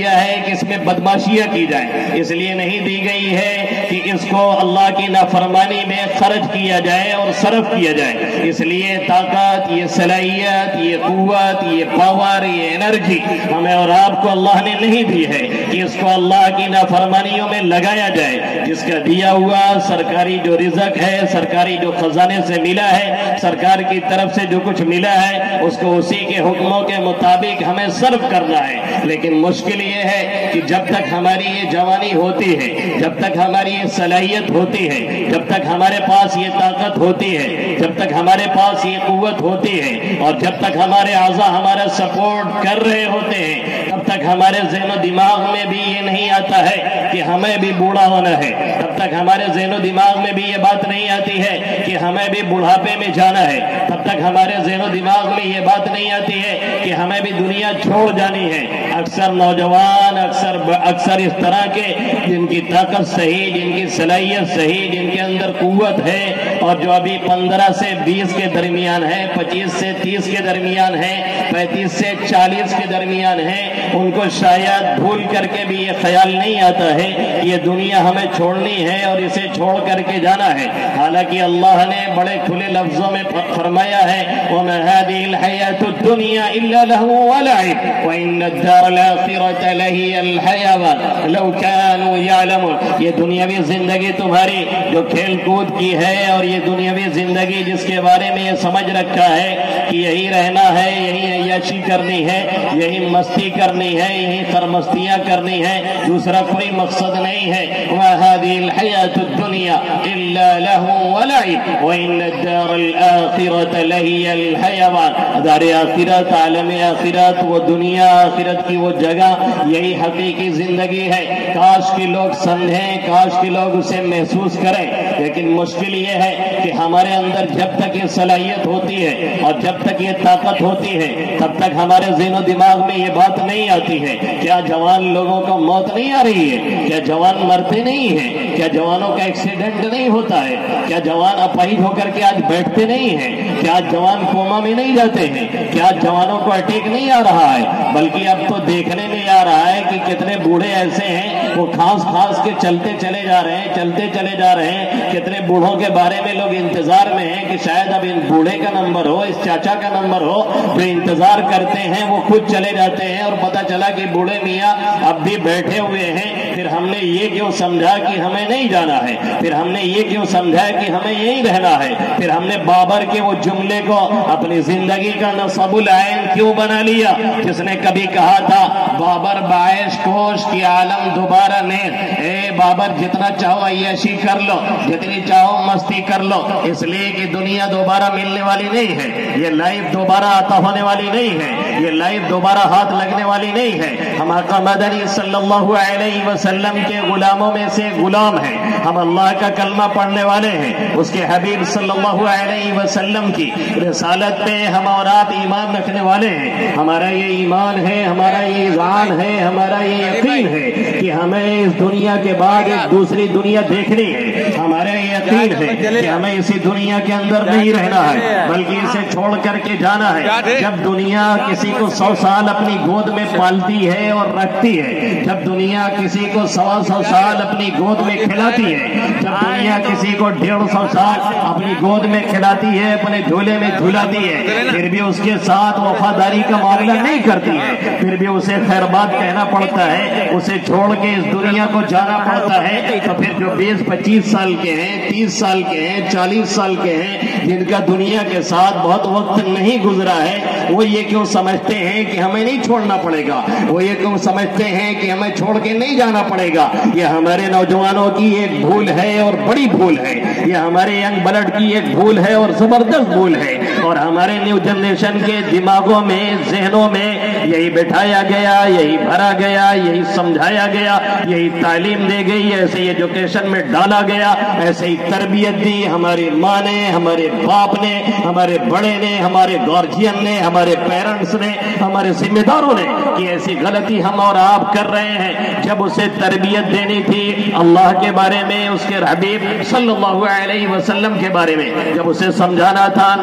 دیا ہے کہ اس میں بدماشیاں کی جائیں، اس لیے نہیں دی گئی ہے کہ اس کو اللہ کی نافرمانی میں خرچ کیا جائے اور صرف کیا جائے۔ اس لیے طاقت، یہ صلاحیت، یہ قوت، یہ پاور، یہ انرجی ہمیں اور آپ کو اللہ نے نہیں دی ہے کہ اس کو اللہ کی نافرمانیوں میں لگایا جائے۔ جس کا دیا ہوا سرکاری جو رزق ہے، سرکاری جو خزانے سے ملا ہے، سرکار کی طرف سے جو کچھ ملا ہے، اس کو اسی کے حکموں کے مطابق ہمیں صرف کرنا ہے۔ لیکن مشکل یہ ہے کہ جب تک ہماری یہ جوانی ہوتی ہے، جب تک ہماری یہ صلاحیت ہوتی ہے، جب تک ہمارے پاس یہ طاقت ہوتی ہے، جب تک ہمارے پاس یہ قوت ہوتی ہے، اور جب تک ہمارے اعضاء ہمارا سپورٹ کر رہے ہوتے ہیں، تب تک ہمارے ذہن و دماغ میں بھی یہ نہیں آتا ہے کہ ہمیں بھی بوڑھا ہونا ہے، تب تک ہمارے ذہن و دماغ میں بھی یہ بات نہیں آتی ہے کہ ہمیں بھی بڑھاپے میں جانا ہے، تب تک ہمارے ذہن و دماغ میں یہ بات نہیں آتی ہے کہ ہمیں بھی دنیا چھوڑ جانی ہے۔ اکثر نوجوان اکثر اکثر اس طرح کے جن کی طاقت صحیح، جن کی صلاحیت صحیح، جن کے اندر قوت ہے، اور جو ابھی پندرہ سے بیس کے درمیان ہے، پچیس سے تیس کے درمیان ہے، پینتیس سے چالیس کے درمیان ہے، ان کو شاید بھول کر کے بھی یہ خیال نہیں آتا ہے کہ یہ دنیا ہمیں چھوڑنی ہے اور اسے چھوڑ کر کے جانا ہے۔ حالانکہ اللہ نے بڑے کھلے لفظوں میں فرمایا ہے وَمَا هَذِهِ الْحَيَاةُ الدُّنْيَا إِلَّا لَهْوٌ وَلَعِبٌ وَإِنَّ الدَّارَ الْآخِرَةَ لَهِيَ الْحَيَوَانُ لَوْ كَانُوا يَعْلَمُونَ۔ یہ دنیاوی زندگی تمہاری جو کھیل کود کی ہے، اور یہ دنیاوی زندگی جس کے بارے میں یہ سمجھ رکھا ہے کہ یہی رہنا ہے، یہی عیاشی کرنی ہے، یہی مستی کرنی ہے، یہی خرمستیاں کرنی ہے، دوسرا کوئی مقصد نہیں ہے۔ وَهَذِهِ الْحَيَاةُ الدُّنْيَا إِلَّا لَهْوٌ وَلَعِبٌ وَإِنَّ الدَّارَ الْآخِرَةَ لَهِيَ الْحَيَوَانُ۔ دار آخرت، عالم آخرت، وہ دنیا آخرت کی وہ جگہ، یہی حقیقی زندگی ہے۔ کاش کہ لوگ سمجھیں، کاش کہ لوگ اسے محسوس کریں، لیکن مشکل یہ ہے کہ ہمارے اندر جب تک یہ صلاحیت ہوتی ہے اور جب تک یہ طاقت ہوتی ہے، تب تک ہمارے ذہن و دماغ میں یہ بات نہیں آتی ہے۔ کیا جوان لوگوں کو موت نہیں آ رہی ہے؟ کیا جوان مرتے نہیں ہیں؟ کیا جوانوں کا ایکسیڈنٹ نہیں ہوتا ہے؟ کیا جوان اپاہج ہو کر کے آج بیٹھتے نہیں ہیں؟ کیا جوان کوما میں نہیں جاتے ہیں؟ کیا جوانوں کو اٹیک نہیں آ رہا ہے؟ بلکہ اب تو دیکھنے میں آ رہا ہے کہ کتنے بوڑھے ایسے ہیں وہ کھانس کھانس کے چلتے چلے جا رہے ہیں، چلتے چلے جا رہے ہیں۔ کتنے بوڑھوں کے بارے میں لوگ انتظار میں ہیں کہ شاید اب ان بوڑھے کا نمبر ہو، اس چاچا کا نمبر ہو، جو انتظار کرتے ہیں وہ خود چلے جاتے ہیں، اور پتہ چلا کہ بوڑھے میاں اب بھی بیٹھے ہوئے ہیں۔ پھر ہم نے یہ کیوں سمجھا کہ ہمیں نہیں جانا ہے؟ پھر ہم نے یہ کیوں سمجھا کہ ہمیں یہیں رہنا ہے؟ پھر ہم نے بابر کے وہ جملے کو اپنی زندگی کا نصب العین کیوں بنا لیا، جس نے کبھی کہا تھا بابر باعث کوش کی عالم دوبارہ نیز، اے بابر جتنا چاہو عیاشی کر لو، جتنی چاہو مستی کر لو، اس لیے کہ دنیا دوبارہ ملنے والی نہیں ہے، یہ لائف دوبارہ عطا ہونے والی نہیں ہے، یہ لائف دوبارہ ہاتھ لگنے والی نہیں ہے۔ ہم آقا مدنی صلی اللہ علیہ وسلم کے غلاموں میں سے غلام ہیں، ہم اللہ کا کلمہ پڑھنے والے ہیں، اس کے حبیب صلی اللہ علیہ وسلم کی رسالت پہ ہم اور آپ ایمان رکھنے والے ہیں۔ ہمارا یہ ایمان ہے، ہمارا یہ ایمان ہے، ہمارا یہ یقین ہے کہ ہمیں اس دنیا کے بعد ایک دوسری دنیا دیکھنی ہے۔ ہمارا یہ یقین ہے کہ ہمیں اسی دنیا کے اندر نہیں رہنا ہے، بلکہ اسے چھوڑ کر کے جانا ہے۔ جب دنیا کسی کو سو سال اپنی گود میں پالتی ہے اور رکھتی ہے، جب دنیا کسی کو سوا سو سال اپنی گود میں کھلاتی ہے، جب دنیا کسی کو ڈیڑھ سو سال اپنی گود میں کھلاتی ہے، اپنے جھولے میں جھولاتی ہے، پھر بھی اس کے ساتھ وفاداری کا معاملہ نہیں کرتی ہے، پھر بھی اسے خیر بات کہنا پڑتا ہے، اسے چھوڑ کے اس دنیا کو جانا پڑتا ہے، تو پھر جو بیس پچیس سال کے ہیں، تیس سال کے ہیں، چالیس سال کے ہیں، جن کا دنیا کے ساتھ بہت وقت نہیں گزرا ہے، وہ یہ کیوں سمجھتے ہیں کہ ہمیں نہیں چھوڑنا پڑے گا؟ وہ یہ کیوں سمجھتے ہیں کہ ہمیں چھوڑ کے نہیں جانا پڑے گا؟ یہ ہمارے نوجوانوں کی ایک بھول ہے اور بڑی بھول ہے، یہ ہمارے ینگ بلڈ کی ایک بھول ہے اور زبردست بھول ہے، اور ہمارے نیو جنریشن کے دماغوں میں، ذہنوں میں یہی بٹھایا گیا، یہی بھرا گیا، یہی سمجھایا گیا، یہی تعلیم دے گئی، ایسے ہی ایجوکیشن میں ڈالا گیا، ایسے ہی تربیت دی ہماری ماں نے، ہمارے باپ نے، ہمارے بڑے نے، ہمارے گارجین نے، ہمارے پیرنٹس نے، ہمارے ذمہ داروں نے، کہ ایسی غلطی ہم اور آپ کر رہے ہیں۔ جب اسے تربیت دینی تھی اللہ کے بارے میں، اس کے حبیب صلی اللہ علیہ وسلم کے بارے میں، جب اسے سمجھانا تھا نماز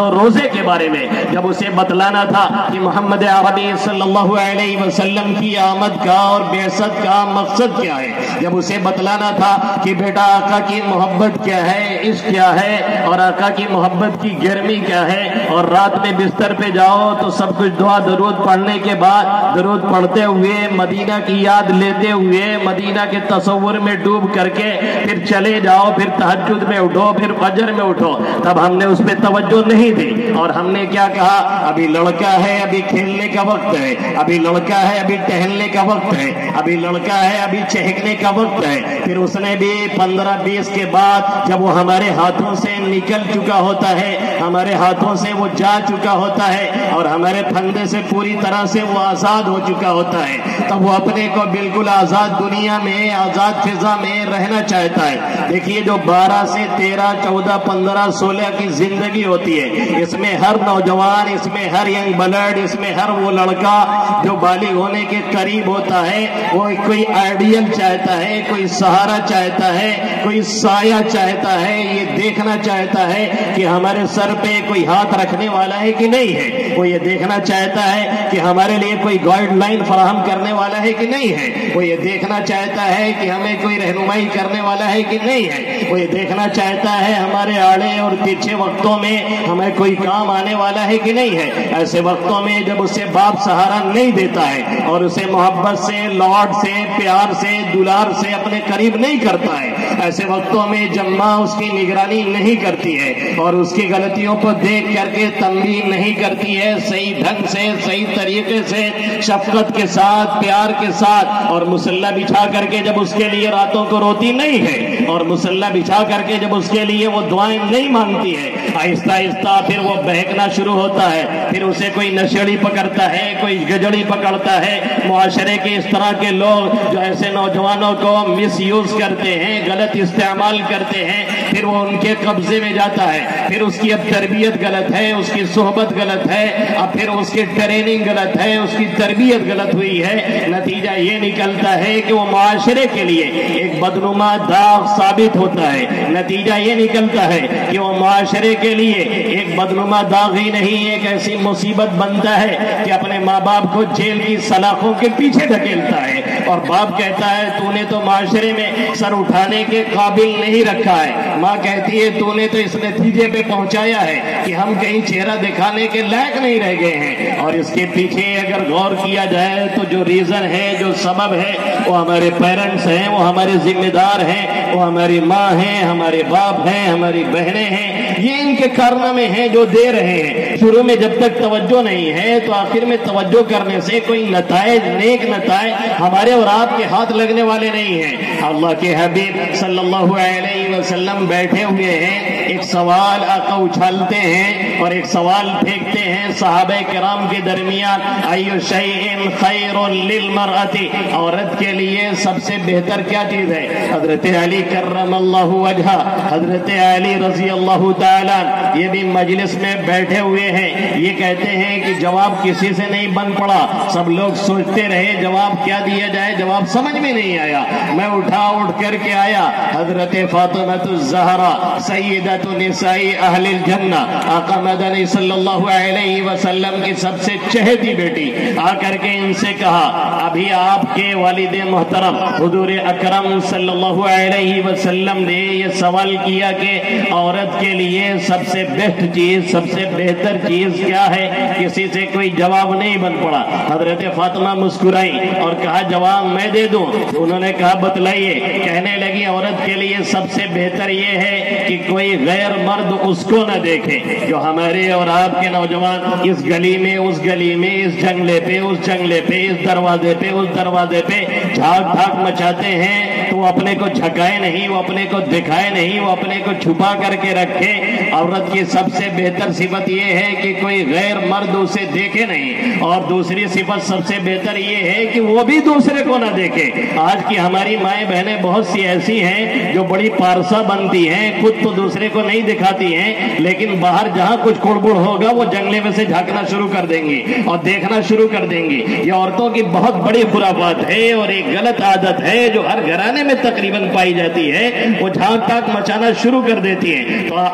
और रोजे के बारे में जब उसे बतलाना था कि मोहम्मद अरबी सल्लल्लाहु अलैहि वसल्लम की आमद का और बेअसत का मकसद क्या है, जब उसे बतलाना था कि बेटा आका की मोहब्बत क्या है, इश्क क्या है, और आका की मोहब्बत की गर्मी क्या है, और रात में बिस्तर पे जाओ तो सब कुछ दुआ दरूद पढ़ने के बाद दरूद पढ़ते हुए मदीना की याद लेते हुए मदीना के तसव्वुर में डूब करके फिर चले जाओ, फिर तहज्जुद में उठो, फिर फजर में उठो। तब हमने उस पर तवज्जो नहीं दी और हमने क्या कहा, अभी लड़का है, अभी खेलने का वक्त है, अभी लड़का है, अभी टहलने का वक्त है, अभी लड़का है, अभी चहकने का वक्त है। फिर उसने भी पंद्रह बीस के बाद जब वो हमारे हाथों से निकल चुका होता है, हमारे हाथों से वो जा चुका होता है और हमारे फंदे से पूरी तरह से वो आजाद हो चुका होता है, तब वो अपने को बिल्कुल आजाद दुनिया में, आजाद फिजा में रहना चाहता है। देखिए जो बारह से तेरह चौदह पंद्रह सोलह की जिंदगी होती है, इसमें हर नौजवान, इसमें हर यंग ब्लड, इसमें हर वो लड़का जो बालिग होने के करीब होता है, वो कोई आइडियल चाहता है, कोई सहारा चाहता है, कोई साया चाहता है, ये देखना चाहता है कि हमारे सर पे कोई हाथ रखने वाला है कि नहीं है, वो ये देखना चाहता है कि हमारे लिए कोई गाइडलाइन फराहम करने वाला है कि नहीं है, वो ये देखना चाहता है कि हमें कोई रहनुमाई करने वाला है कि नहीं है, वो ये देखना चाहता है हमारे आड़े और पीछे वक्तों में हमें कोई काम आने वाला है कि नहीं है। ऐसे वक्तों में जब उसे बाप सहारा नहीं देता है और उसे मोहब्बत से, लौट से, प्यार से, दुलार से अपने करीब नहीं करता है, ऐसे वक्तों में जब माँ उसकी निगरानी नहीं करती है और उसकी गलतियों को देख करके तंबीह नहीं करती है, सही ढंग से, सही तरीके से, शफकत के साथ, प्यार के साथ, और मुसल्ला बिछा करके जब उसके लिए रातों को रोती नहीं है और मुसल्ला बिछा करके जब उसके लिए वो दुआएं नहीं मांगती है, आहिस्ता आहिस्ता फिर वो बहकना शुरू होता है, फिर उसे कोई नशेड़ी पकड़ता है, कोई गजड़ी पकड़ता है। मुआशरे के इस तरह के लोग जो ऐसे नौजवानों को मिस यूज करते हैं, गलत इस्तेमाल करते हैं, फिर वो उनके कब्जे में जाता है, फिर उसकी अब तरबियत गलत है, उसकी सोहबत गलत है, अब फिर उसकी ट्रेनिंग गलत है, उसकी तरबियत गलत हुई है। नतीजा ये निकलता है कि वो मुआशरे के लिए एक बदनुमा दाग साबित होता है। नतीजा ये निकलता है कि वो मुआशरे के लिए एक बदनुमा दाग ही नहीं, एक ऐसी मुसीबत बनता है कि अपने माँ बाप को जेल की सलाखों के पीछे ढकेलता है और बाप कहता है तूने तो मुआशरे में सर उठाने के काबिल नहीं रखा है, माँ कहती है तूने तो इस नतीजे पे पहुंचाया है कि हम कहीं चेहरा दिखाने के लायक नहीं रह गए हैं। और इसके पीछे अगर गौर किया जाए तो जो रीजन है, जो सबब है, वो हमारे पेरेंट्स हैं, वो हमारे जिम्मेदार हैं, वो हमारी माँ हैं, हमारे बाप हैं, हमारी बहनें हैं, ये इनके कारनामे हैं जो दे रहे हैं। शुरू में जब तक तवज्जो नहीं है तो आखिर में तवज्जो करने से कोई नतायज, नेक नतायज हमारे और आपके हाथ लगने वाले नहीं हैं। अल्लाह के हबीब सल्लल्लाहु अलैहि वसल्लम बैठे हुए हैं, एक सवाल आका उछालते हैं और एक सवाल फेंकते हैं सहाबे किराम के दरमियान, अय्यु शैइन खैरुन लिल मरअती, औरत के लिए सबसे बेहतर क्या चीज है? हजरत अली कर्रमल्लाहु वजहा, हजरत अली रजी अल्लाह ताला ये भी मजलिस में बैठे हुए हैं, ये कहते हैं कि जवाब किसी से नहीं बन पड़ा, सब लोग सोचते रहे जवाब क्या दिया जाए, जवाब समझ में नहीं आया। मैं उठा उठ करके आया, हजरत फातिमातुज़ ज़हरा सय्यदतु निसाई अहलिल जन्ना, आका मदनी सल्लल्लाहु अलैहि वसल्लम की सबसे चहेती बेटी, आकर के इनसे कहा अभी आपके वालिद मोहतरम हुजूर अकरम सल्लल्लाहु अलैहि वसल्लम ने ये सवाल किया कि औरत के लिए सबसे बेस्ट चीज, सबसे बेहतर चीज क्या है? किसी से कोई जवाब नहीं बन पड़ा। हजरत फातिमा मुस्कुराई और कहा जवाब मैं दे दूं? उन्होंने कहा बतलाइए। कहने लगी औरत के लिए सबसे बेहतर ये है कि कोई गैर मर्द उसको न देखे। जो हमारे और आपके नौजवान इस गली में, उस गली में, इस जंगले पे, उस जंगले पे, इस दरवाजे पे, उस दरवाजे पे झाग ठाक मचाते हैं, तो वो अपने को झकाए नहीं, वो अपने को दिखाए नहीं, वो अपने को छुपा करके रखे। औरत की सबसे बेहतर सिफत ये है कि कोई गैर मर्द उसे देखे नहीं, और दूसरी सिफत सबसे बेहतर ये है कि वो भी दूसरे को ना देखे। आज की हमारी माएँ बहनें बहुत सी ऐसी हैं जो बड़ी पारसा बनती हैं, खुद तो दूसरे को नहीं दिखाती हैं, लेकिन बाहर जहां कुछ कुड़बुड़ होगा वो जंगले में से झांकना शुरू कर देंगी और देखना शुरू कर देंगी। ये औरतों की बहुत बड़ी खुराफात है और एक गलत आदत है जो हर घराने में तकरीबन पाई जाती है। वो झांक टाक मचाना शुरू कर देती है। तो हजरत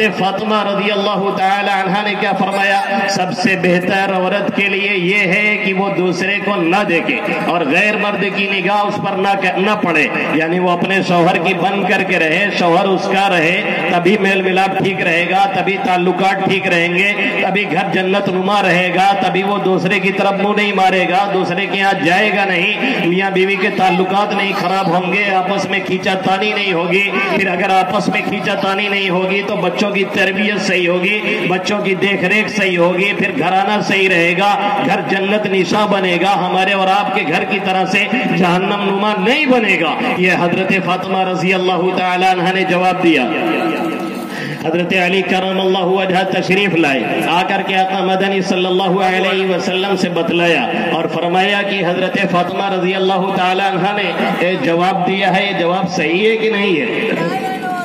फातिमा रज़ी अल्लाह ताला अन्हा ने क्या फरमाया, सबसे बेहतर औरत के लिए ये है कि वो दूसरे को न देखे और गैर मर्द की निगाह उस पर न न पड़े, यानी वो अपने शौहर की बन करके रहे, शौहर उसका रहे, तभी मेल मिलाप ठीक रहेगा, तभी ताल्लुकात ठीक रहेंगे, तभी घर जन्नत नुमा रहेगा, तभी वो दूसरे की तरफ मुंह नहीं मारेगा, दूसरे के यहाँ जाएगा नहीं, मियाँ बीवी के ताल्लुकात नहीं खराब होंगे, आपस में खींचातानी नहीं होगी। फिर अगर आपस में खींचातानी नहीं होगी तो बच्चों की तरबियत सही होगी, बच्चों की देखरेख सही होगी, फिर घराना सही रहेगा, घर जन्नत निशा बनेगा, हमारे और आपके घर की तरह से जहन्नम नुमा नहीं बनेगा। ये हजरत फातिमा रज़ी अल्लाह ताला अन्हा ने जवाब दिया। हजरत अली करमल्लाहु वजह तशरीफ लाए, आकर के आका मदनी सल्लल्लाहु अलैहि वसल्लम से बतलाया और फरमाया कि हजरत फातिमा रज़ी अल्लाह ताला अन्हा ने ये जवाब दिया है, ये जवाब सही है कि नहीं है?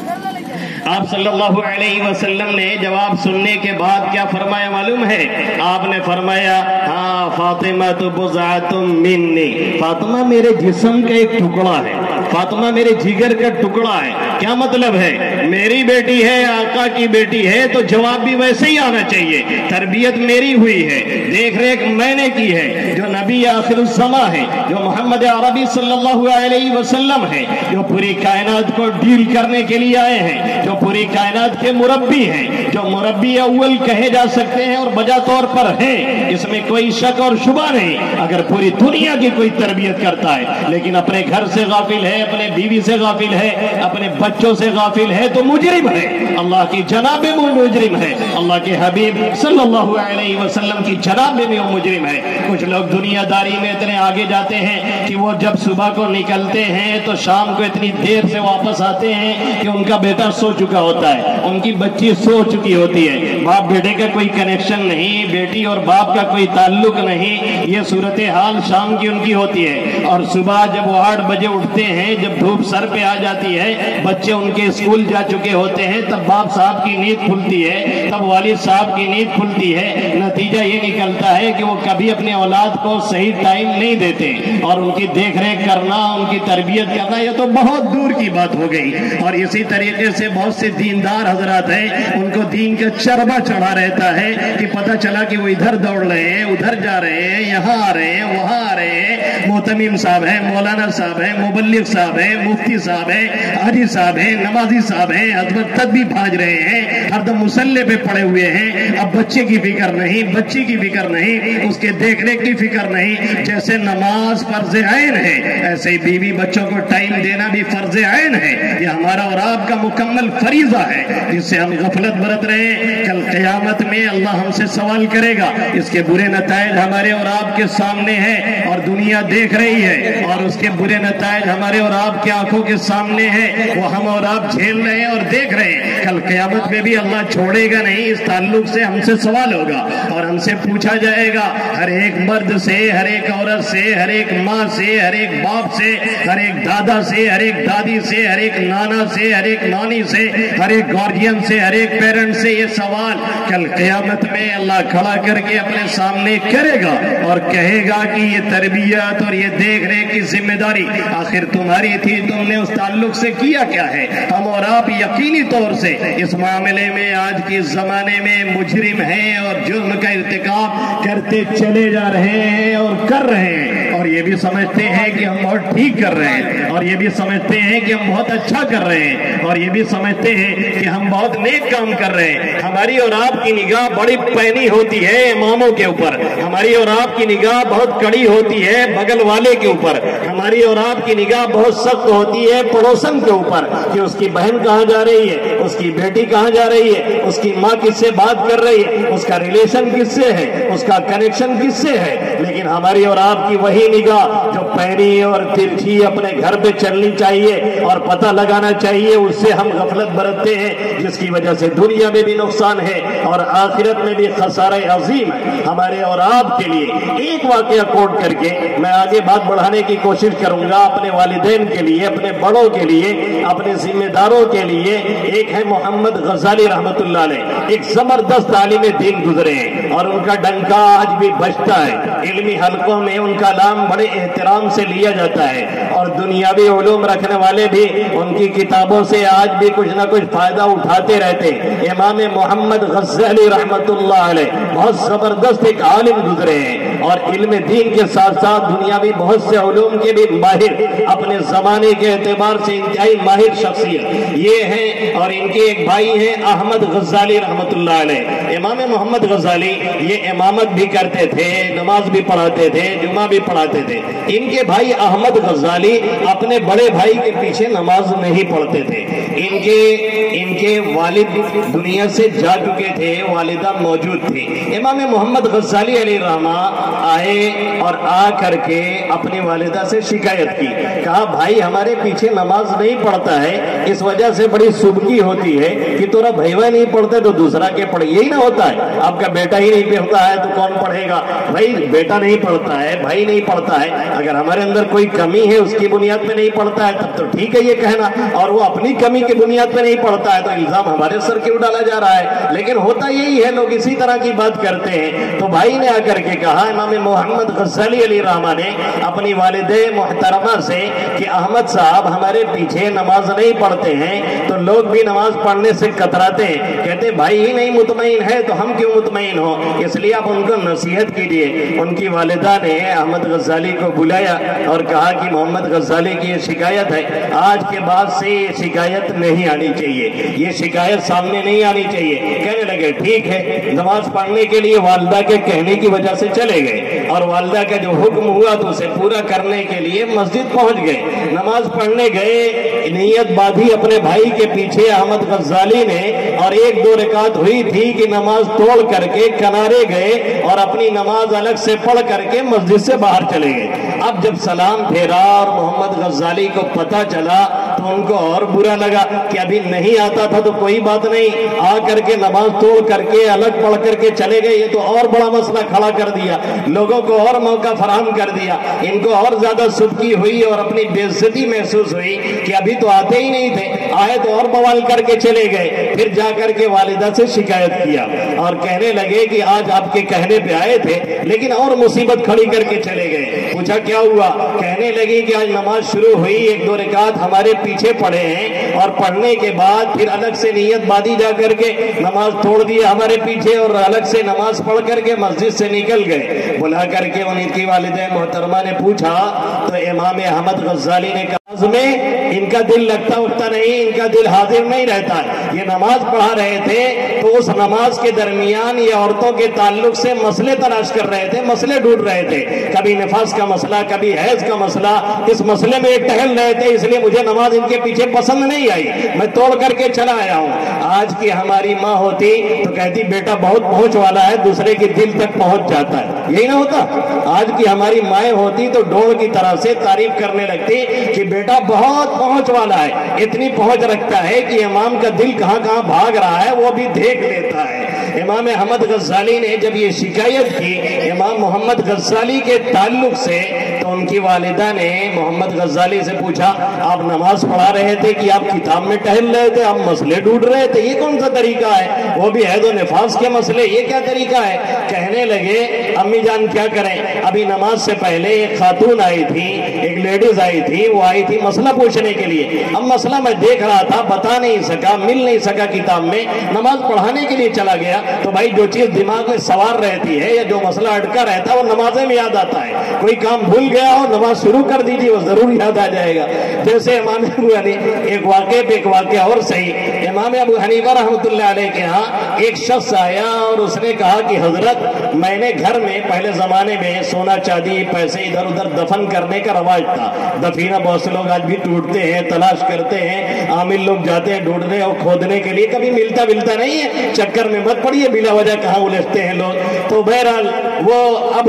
आप सल्लल्लाहु अलैहि वसल्लम ने जवाब सुनने के बाद क्या फरमाया मालूम है? आपने फरमाया, हाँ फातिमा तो बुज़अतुम मिन्नी, फातिमा मेरे जिस्म का एक टुकड़ा है, फातिमा मेरे जिगर का टुकड़ा है। क्या मतलब है? मेरी बेटी है, आका की बेटी है, तो जवाब भी वैसे ही आना चाहिए। तरबियत मेरी हुई है, देख रेख मैंने की है। जो नबी आखिरुज़्ज़मा है, जो मोहम्मद अरबी सल्लल्लाहु अलैहि वसल्लम है, जो पूरी कायनात को डील करने के लिए आए हैं, जो पूरी कायनात के मुरब्बी हैं, जो मुरब्बी अव्वल कहे जा सकते हैं और बजा तौर पर हैं, इसमें कोई शक और शुबा नहीं। अगर पूरी दुनिया की कोई तरबियत करता है लेकिन अपने घर से गाफिल है, अपने बीवी से गाफिल है, अपने बच्चों से गाफिल है, तो मुजरिम है, अल्लाह की जनाब में वो मुजरिम है, अल्लाह के हबीब सल्लल्लाहु अलैहि वसल्लम की जनाब में वो मुजरिम है। कुछ लोग दुनियादारी में इतने आगे जाते हैं कि वो जब सुबह को निकलते हैं तो शाम को इतनी देर से वापस आते हैं कि उनका बेटा सो चुका होता है, उनकी बच्ची सो चुकी होती है, बाप बेटे का कोई कनेक्शन नहीं, बेटी और बाप का कोई ताल्लुक नहीं। ये सूरत हाल शाम की उनकी होती है। और सुबह जब वो आठ बजे उठते हैं, जब धूप सर पे आ जाती है, बच्चे उनके स्कूल जा चुके होते हैं, तब बाप साहब की नींद खुलती है, तब वालिद साहब की नींद खुलती है। नतीजा ये निकलता है कि वो कभी अपने औलाद को सही टाइम नहीं देते और उनकी देख रेख करना, उनकी तरबियत करना, ये तो बहुत दूर की बात हो गई। और इसी तरीके से बहुत से दीनदार हजरात हैं, उनको दीन का चरबा चढ़ा रहता है कि पता चला कि वो इधर दौड़ रहे हैं, उधर जा रहे हैं, यहाँ आ रहे हैं, वहाँ आ रहे हैं, मोहतमीम साहब हैं, मौलाना साहब हैं, मुबल्लिग साहब हैं, मुफ्ती साहब हैं, हाजी साहब हैं, नमाजी साहब हैं, हजरत तक भी भाज रहे हैं, हरदम मुसल्ले पे पड़े हुए हैं। अब बच्चे की फिक्र नहीं, बच्ची की फिक्र नहीं, उसके देखने की फिक्र नहीं। जैसे नमाज फर्ज ऐन है, ऐसे ही बीवी बच्चों को टाइम देना भी फर्ज ऐन है। ये हमारा और आपका मुकम्मल फरीजा है, जिससे हम गफलत बरत रहे हैं। कल क़यामत में अल्लाह हमसे सवाल करेगा, इसके बुरे नतायज हमारे और आपके सामने हैं और दुनिया देख रही है, और उसके बुरे नतायज हमारे और आपकी आंखों के सामने हैं, वो हम और आप झेल रहे हैं और देख रहे हैं। कल क़यामत में भी अल्लाह छोड़ेगा नहीं, इस ताल्लुक से हमसे सवाल होगा और हमसे पूछा जाएगा, हर एक मर्द से, हर एक औरत से, हर एक माँ से, हर एक बाप से, हर एक दादा से, हर एक दादी से, हर एक नाना से, हर एक नानी से, हर एक गार्जियन से, हर एक पेरेंट से ये सवाल कल क़यामत में अल्लाह खड़ा करके अपने सामने करेगा और कहेगा कि ये तरबियत और ये देख रेख की जिम्मेदारी आखिर तुम्हारी थी, तुमने उस ताल्लुक से किया क्या है। हम और आप यकीनी तौर से इस मामले में आज के जमाने में मुजरिम हैं और जुर्म का इर्तिकाब करते चले जा रहे हैं और कर रहे हैं, और ये भी समझते हैं कि हम बहुत ठीक कर रहे हैं, और ये भी समझते हैं कि हम बहुत अच्छा कर रहे हैं, और ये भी समझते हैं कि हम बहुत नेक काम कर रहे हैं। हमारी और आपकी निगाह बड़ी पैनी होती है इमामों के ऊपर, हमारी और आपकी निगाह बहुत कड़ी होती है बगल वाले के ऊपर, हमारी और आपकी निगाह बहुत सख्त होती है पड़ोसन के ऊपर कि उसकी बहन कहाँ जा रही है, उसकी बेटी कहाँ जा रही है, उसकी माँ किससे बात कर रही है, उसका रिलेशन किससे है, उसका कनेक्शन किससे है। लेकिन हमारी और आपकी वही निगाह जो पैनी और तिरछी अपने घर पे चलनी चाहिए और पता लगाना चाहिए, उससे हम गफलत बरतते हैं, जिसकी वजह से दुनिया में भी नुकसान है और आखिरत में भी खसारा अजीम है हमारे और आपके लिए। एक वाकया कोट करके मैं आगे बात बढ़ाने की कोशिश करूंगा, अपने वालिदैन के लिए, अपने बड़ों के लिए, अपने जिम्मेदारों के लिए। एक है मोहम्मद गजाली रहमतुल्लाह अलैह, एक जबरदस्त आलिम दीन गुजरे हैं और उनका डंका आज भी बजता है, इल्मी हलकों में उनका नाम بڑے احترام سے لیا جاتا ہے، اور دنیاوی علوم رکھنے والے بھی ان کی کتابوں سے آج بھی کچھ نہ کچھ فائدہ اٹھاتے رہتے۔ امام محمد غزالی رحمت اللہ علیہ بہت زبردست ایک عالم گزرے ہیں، اور علم دین کے ساتھ ساتھ دنیاوی بہت سے علوم کے بھی ماہر، اپنے زمانے کے اعتبار سے انتہائی ماہر شخصیت یہ ہیں۔ اور ان کے ایک بھائی ہیں احمد غزالی رحمت اللہ علیہ۔ امام محمد غزالی یہ امامت بھی کرتے تھے، نماز بھی پڑھاتے تھے، جمعہ بھی پڑھاتے تھے۔ ان کے بھائی احمد غزالی اپنے بڑے بھائی کے پیچھے نماز نہیں پڑھتے تھے۔ ان کے ان کے والد دنیا سے جا چکے تھے، والدہ موجود تھی۔ امام محمد غزالی علیہ الرحمہ آئے اور آ کر کے اپنی والدہ سے شکایت کی، کہا بھائی ہمارے پیچھے نماز نہیں پڑھتا ہے، اس وجہ سے بڑی سبکی ہوتی ہے کہ تورا بھائیوا نہیں پڑھتے تو دوسرا کے پڑھے، یہی نہ ہوتا ہے، آپ کا بیٹا ہی نہیں پڑھتا ہے تو کون پڑھے گا؟ بھائی بیٹا نہیں پڑھتا ہے، بھائی نہیں پڑھتا ہے، اگر ہمارے اندر کوئی کمی ہے اس کی بنیاد پہ نہیں پڑھتا ہے تب تو ٹھیک ہے یہ کہنا، اور وہ اپنی کمی کی بنیاد پہ نہیں پڑھتا ہے تو الزام ہمارے سر کیوں ڈالا جا رہا ہے؟ لیکن ہوتا یہی ہے، لوگ اسی طرح کی بات کرتے ہیں۔ تو بھائی نے آ کر کے کہا امام محمد غزالی علیہ الرحمہ نے اپنی والد محترمہ سے کہ احمد صاحب ہمارے پیچھے نماز نہیں پڑھتے ہیں تو لوگ بھی نماز پڑھنے سے کتراتے ہیں، کہتے بھائی ہی نہیں مطمئن ہے تو ہم کیوں مطمئن ہو، اس لیے آپ ان کو نصیحت کیجیے۔ ان کی والدہ نے احمد غزالی کو بلایا اور کہا کہ محمد غزالی کی یہ شکایت ہے، آج کے بعد سے یہ شکایت نہیں آنی چاہیے، یہ شکایت سامنے نہیں آنی چاہیے۔ کہنے لگے ٹھیک ہے، نماز پڑھنے کے لیے والدہ کے کہنے کی وجہ سے چلے گئے، اور والدہ کا جو حکم ہوا تو اسے پورا کرنے کے لیے مسجد پہنچ گئے، نماز پڑھنے گئے، نیت باندھی اپنے بھائی کے پیچھے احمد غزالی نے، اور ایک دو رکعت ہوئی تھی کہ نماز توڑ کر کے کنارے گئے اور اپنی نماز الگ سے پڑھ کر کے مسجد سے باہر چلے گئے۔ اب جب سلام پھیرا اور محمد غزالی کو پتہ چلا تو ان کو اور برا لگا کہ ابھی نہیں آتا تھا تو کوئی بات نہیں، آ کر کے نماز توڑ کر کے الگ پڑھ کر کے چلے گئے، یہ تو اور بڑا مسئلہ کھڑا کر دیا، لوگوں کو اور موقع فراہم کر دیا، ان کو اور زیادہ سبکی ہوئی اور اپنی بے عزتی محسوس ہوئی کہ ابھی تو آتے ہی نہیں تھے، آئے تو اور بوال کر کے چلے گئے۔ پھر جا کر کے والدہ سے شکایت کیا اور کہنے لگے کہ آج آپ کے کہنے پہ آئے تھے لیکن اور مصیبت کھڑی کر کے چلے گئے۔ پوچھا کیا ہوا؟ کہنے لگی کہ آج نماز شروع ہوئی، ایک دو رکعت ہمارے پیچھے پڑھے ہیں اور پڑھنے کے بعد پھر الگ سے نیت باندھی جا کر کے نماز توڑ دی ہمارے پیچھے اور الگ سے نماز پڑھ کر کے مسجد سے نکل گئے۔ بلا کر کے ان کی والدہ محترمہ نے پوچھا تو امام احمد غزالی نے کہا میں ان کا دل لگتا اٹھتا نہیں، ان کا دل حاضر نہیں رہتا، یہ نماز پڑھا رہے تھے تو اس نماز کے درمیان یہ عورتوں کے تعلق سے مسئلے تلاش کر رہے تھے، مسئلے ڈھونڈ رہے تھے، کبھی نفاس کا مسئلہ، کبھی حیض کا مسئلہ، اس مسئلے میں ٹہل رہے تھے، اس لیے مجھے نماز ان کے پیچھے پسند نہیں آئی، میں توڑ کر کے چلا آیا ہوں۔ آج کی ہماری ماں ہوتی تو کہتی بیٹا بہت پہنچ والا ہے، دوسرے کے دل تک پہنچ جاتا ہے، یہی نہ ہوتا؟ آج کی ہماری مائیں ہوتی تو ڈوڑ کی طرح سے تعریف کرنے لگتی کہ بیٹا بہت پہنچ والا ہے، اتنی پہنچ رکھتا ہے کہ امام کا دل کہاں کہاں بھاگ رہا ہے وہ بھی دیکھ لیتا ہے۔ امام احمد غزالی نے جب یہ شکایت کی امام محمد غزالی کے تعلق سے تو ان کی والدہ نے محمد غزالی سے پوچھا آپ نماز پڑھا رہے تھے کہ آپ کتاب میں ٹہل رہے تھے، آپ مسئلے ڈھونڈ رہے تھے، یہ کون سا طریقہ ہے؟ وہ بھی حیض و نفاس کے مسئلے، یہ کیا طریقہ ہے؟ کہنے لگے امی جان کیا کریں، ابھی نماز سے پہلے ایک خاتون آئی تھی، ایک لیڈیز آئی تھی، وہ آئی تھی مسئلہ پوچھنے کے لیے، اب مسئلہ میں دیکھ رہا تھا، بتا نہیں سکا، مل نہیں سکا کتاب میں، نماز پڑھانے کے لیے چلا گیا تو بھائی جو چیز دماغ میں سوار رہتی ہے یا جو مسئلہ اٹکا رہتا ہے وہ نمازیں میں یاد آتا ہے، کوئی کام بھول گیا ہو نماز شروع کر دیجیے وہ ضرور یاد آ جائے گا۔ جیسے امام ابو حنیفہ ایک واقعے پہ ایک واقعہ اور صحیح، امام ابو حنیفہ رحمۃ اللہ علیہ کے ہاں ایک شخص آیا اور اس نے کہا کہ حضرت میں نے گھر میں پہلے زمانے میں سونا چاندی پیسے ادھر ادھر دفن کرنے کا رواج تھا، دفینہ بہت سے لوگ آج بھی ٹوٹتے ہیں، تلاش کرتے ہیں، عامل لوگ جاتے ہیں ڈھونڈنے اور کھودنے کے لیے، کبھی ملتا ملتا نہیں ہے، چکر میں مت پڑیے بلا وجہ کہاں الجھتے ہیں لوگ۔ تو بہرحال وہ اب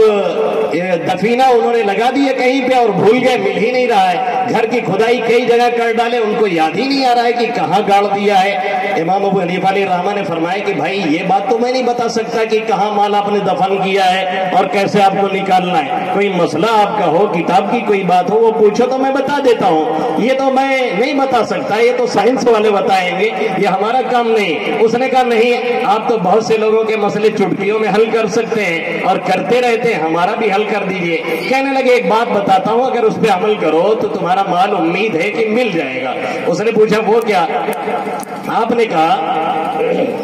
دفینہ انہوں نے لگا دیا کہیں پہ اور بھول گئے، مل ہی نہیں رہا ہے، گھر کی کھدائی کئی جگہ کر ڈالے، ان کو یاد ہی نہیں آ رہا ہے کہ کہاں گاڑ دیا ہے۔ امام ابو حنیفہ علیہ الرحمہ نے فرمایا کہ بھائی یہ بات تو میں نہیں بتا سکتا کہ کہاں مال آپ نے دفن کیا ہے اور کیسے آپ کو نکالنا ہے، کوئی مسئلہ آپ کا ہو، کتاب کی کوئی بات ہو وہ پوچھو تو میں بتا دیتا ہوں، یہ تو میں نہیں بتا سکتا، یہ تو سائنس والے بتائیں گے، یہ ہمارا کام نہیں۔ اس نے کہا نہیں، آپ تو بہت سے لوگوں کے مسئلے چٹکیوں میں حل کر سکتے ہیں اور کرتے رہتے ہیں، ہمارا بھی حل کر دیجئے۔ کہنے لگے ایک بات بتاتا ہوں، اگر اس پہ عمل کرو تو تمہارا مال امید ہے کہ مل جائے گا۔ اس نے پوچھا وہ کیا؟ آپ نے کہا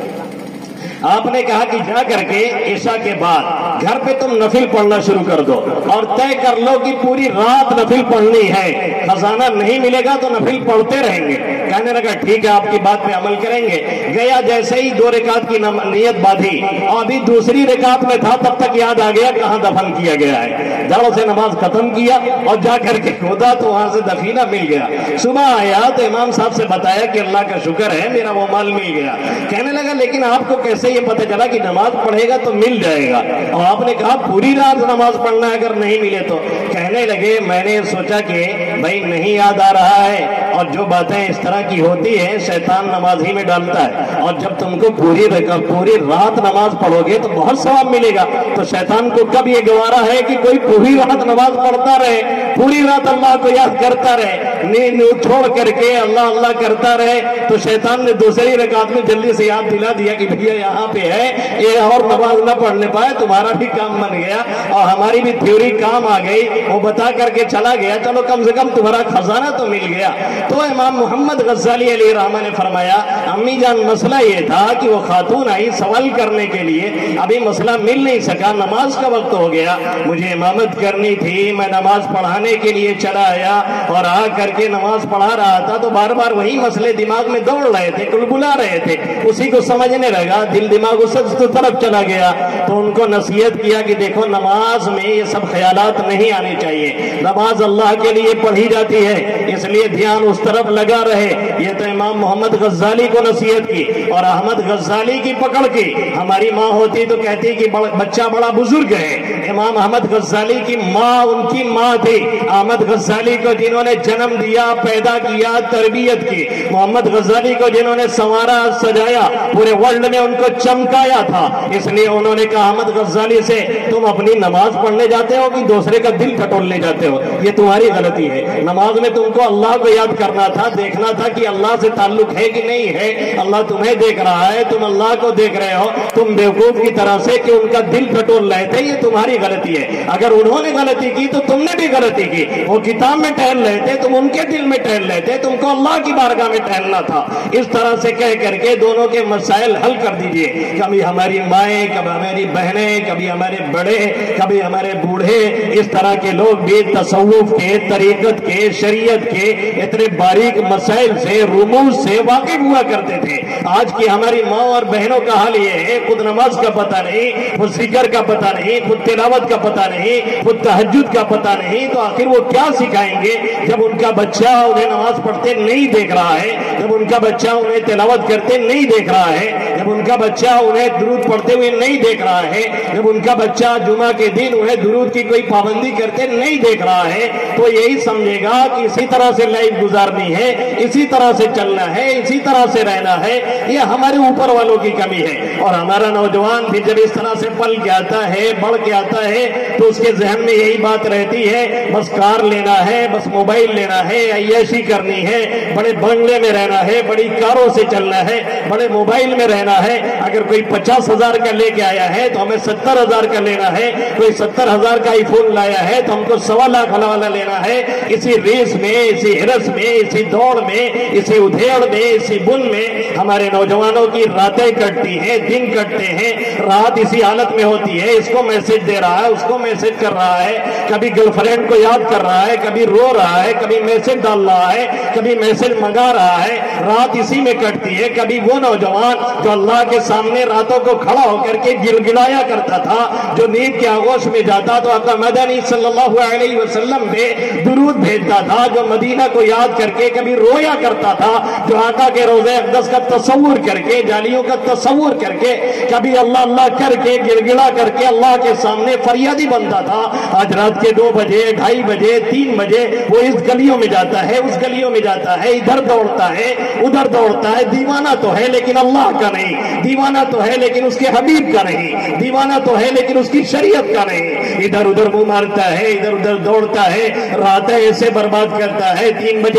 آپ نے کہا کہ جا کر کے عشاء کے بعد گھر پہ تم نفل پڑھنا شروع کر دو اور طے کر لو کہ پوری رات نفل پڑھنی ہے، خزانہ نہیں ملے گا تو نفل پڑھتے رہیں گے۔ کہنے لگا ٹھیک ہے، آپ کی بات پہ عمل کریں گے۔ گیا، جیسے ہی دو رکعت کی نیت باندھی اور ابھی دوسری رکعت میں تھا تب تک یاد آ گیا کہاں دفن کیا گیا ہے۔ جڑوں سے نماز ختم کیا اور جا کر کے کھودا تو وہاں سے دفینہ مل گیا۔ صبح آیا تو امام صاحب سے بتایا کہ اللہ کا شکر ہے میرا وہ مال مل گیا۔ کہنے لگا لیکن آپ کو کیسے یہ پتہ چلا کہ نماز پڑھے گا تو مل جائے گا؟ اور آپ نے کہا پوری رات نماز پڑھنا ہے اگر نہیں ملے تو۔ کہنے لگے میں نے سوچا کہ بھائی نہیں یاد آ رہا ہے، اور جو باتیں اس طرح کی ہوتی ہیں شیطان نماز ہی میں ڈالتا ہے، اور جب تم کو پوری پوری رات نماز پڑھو گے تو بہت ثواب ملے گا۔ تو شیطان کو کب یہ گوارا ہے کہ کوئی پوری رات نماز پڑھتا رہے، پوری رات اللہ کو یاد کرتا رہے، نیند چھوڑ کر کے اللہ اللہ کرتا رہے؟ تو شیطان نے دوسری رکعت میں جلدی سے یاد دلا دیا کہ بھیا یہاں پہ ہے، یہ اور نماز نہ پڑھنے پائے، تمہارا بھی کام بن گیا اور ہماری بھی تھیوری کام آ گئی۔ وہ بتا کر کے چلا گیا، چلو کم سے کم تمہارا خزانہ تو مل گیا۔ تو امام محمد غزالی علیہ الرحمہ نے فرمایا امی جان مسئلہ یہ تھا کہ وہ خاتون آئی سوال کرنے کے لیے، ابھی مسئلہ مل نہیں سکا، نماز کا وقت ہو گیا، مجھے امامت کرنی تھی، میں نماز پڑھانے کے لیے چلا آیا اور آ کر کے نماز پڑھا رہا تھا تو بار بار وہی مسئلے دماغ میں دوڑ رہے تھے، کلبلا رہے تھے، اسی کو سمجھنے لگا، دل دماغ اس طرف چلا گیا۔ تو ان کو نصیحت کیا کہ دیکھو نماز میں یہ سب خیالات نہیں آنے چاہیے، نماز اللہ کے لیے پڑھی جاتی ہے، اس لیے دھیان اس طرف لگا رہے۔ یہ تو امام محمد غزالی کو نصیحت کی اور احمد غزالی کی پکڑ کی۔ ہماری ماں ہوتی تو کہتی کہ بچہ بڑا بزرگ ہے۔ امام احمد غزالی کی ماں ان کی ماں تھی، احمد غزالی کو جنہوں نے جنم دیا، پیدا کیا، تربیت کی، محمد غزالی کو جنہوں نے سنوارا سجایا، پورے ورلڈ میں ان کو چمکایا تھا، اس لیے انہوں نے کہا احمد غزالی سے تم اپنی نماز پڑھنے جاتے ہو کہ دوسرے کا دل ٹٹولنے جاتے ہو؟ یہ تمہاری غلطی ہے، نماز میں تم کو اللہ کو یاد کرنا تھا، دیکھنا تھا کہ اللہ سے تعلق ہے کہ نہیں ہے، اللہ تمہیں دیکھ رہا ہے، تم اللہ کو دیکھ رہے ہو، تم بیوقوف کی طرح سے کہ ان کا دل ٹٹول رہے تھے، یہ تمہاری غلطی ہے۔ اگر انہوں نے غلطی کی تو تم نے بھی غلطی کی، وہ کتاب میں ٹہل رہے تھے، تم ان کے دل میں ٹہل رہے تھے، تم کو اللہ کی بارگاہ میں ٹہلنا تھا۔ اس طرح سے کہہ کر کے دونوں کے مسائل حل کر دیجئے۔ کبھی ہماری مائیں، کبھی ہماری بہنیں، کبھی ہمارے بڑے، کبھی ہمارے بوڑھے، اس طرح کے لوگ بھی تصوف کے، طریقت کے، شریعت کے اتنے باریک مسائل سے، رموز سے واقف ہوا کرتے تھے۔ آج کی ہماری ماں اور بہنوں کا حال یہ ہے، خود نماز کا پتہ نہیں، خود ذکر کا پتہ نہیں، خود تلاوت کا پتہ نہیں، خود تہجد کا پتہ نہیں، تو آخر وہ کیا سکھائیں گے جب ان کا بچہ انہیں نماز پڑھتے نہیں دیکھ رہا ہے، جب ان کا بچہ انہیں تلاوت کرتے نہیں دیکھ رہا ہے، جب ان کا بچہ انہیں درود پڑھتے ہوئے نہیں دیکھ رہا ہے، جب ان کا بچہ جمعہ کے دن انہیں درود کی کوئی پابندی کرتے نہیں دیکھ رہا ہے، تو یہی سمجھے گا کہ اسی طرح سے لائف گزارنی ہے، اسی طرح سے چلنا ہے، اسی طرح سے رہنا ہے۔ یہ ہمارے اوپر والوں کی کمی ہے، اور ہمارا نوجوان بھی جب اس طرح سے پل کے آتا ہے، بڑھ کے آتا ہے، تو اس کے ذہن میں یہی بات رہتی ہے بس کار لینا ہے، بس موبائل لینا ہے، عیاشی کرنی ہے، بڑے بنگلے میں رہنا ہے، بڑی کاروں سے چلنا ہے، بڑے موبائل میں رہنا ہے۔ اگر کوئی پچاس ہزار کا لے کے آیا ہے تو ہمیں ستر ہزار کا لینا ہے، کوئی ستر ہزار کا آئی فون لایا ہے تو ہم کو سوا لاکھ والا لینا ہے۔ اسی ریس میں، اسی ہرس میں، اسی دوڑ میں، اسی ادھیڑ میں، اسی بن میں ہمارے نوجوانوں کی راتیں کٹتی ہیں، دن کٹتے ہیں، رات اسی حالت میں ہوتی ہے، اس کو میسج دے رہا ہے، اس کو میسج کر رہا ہے، کبھی گرل فرینڈ کو یاد کر رہا ہے، کبھی رو رہا ہے، کبھی میسج ڈال رہا ہے، کبھی میسج منگا رہا ہے، رات اسی میں کٹتی ہے۔ کبھی وہ نوجوان جو اللہ کے سامنے راتوں کو کھڑا ہو کر کے گل گلایا کرتا تھا، جو نیند کے آغوش میں جاتا تو آقا مدنی صلی اللہ علیہ وسلم پہ درود بھیجتا تھا، جو مدینہ کو یاد کر کے کبھی رویا کرتا تھا، جو آقا کے روضہ اقدس کا تصور کر کے، جالیوں کا تصور کر کے، کبھی اللہ اللہ کر کے، گل گلا کر کے اللہ کے سامنے فریادی بنتا تھا، آج رات کے دو بجے، ڈھائی بجے، تین بجے وہ اس گلیوں میں جاتا ہے، اس گلیوں میں جاتا ہے، ادھر دوڑتا ہے، ادھر دوڑتا ہے۔ دیوانہ تو ہے لیکن اللہ کا نہیں، دیوانہ تو ہے لیکن اس کے حبیب کا نہیں، دیوانہ تو ہے لیکن اس کی شریعت کا نہیں، ادھر ادھر منہ مارتا ہے، ادھر ادھر دوڑتا ہے، راتیں ایسے برباد کرتا ہے، تین بجے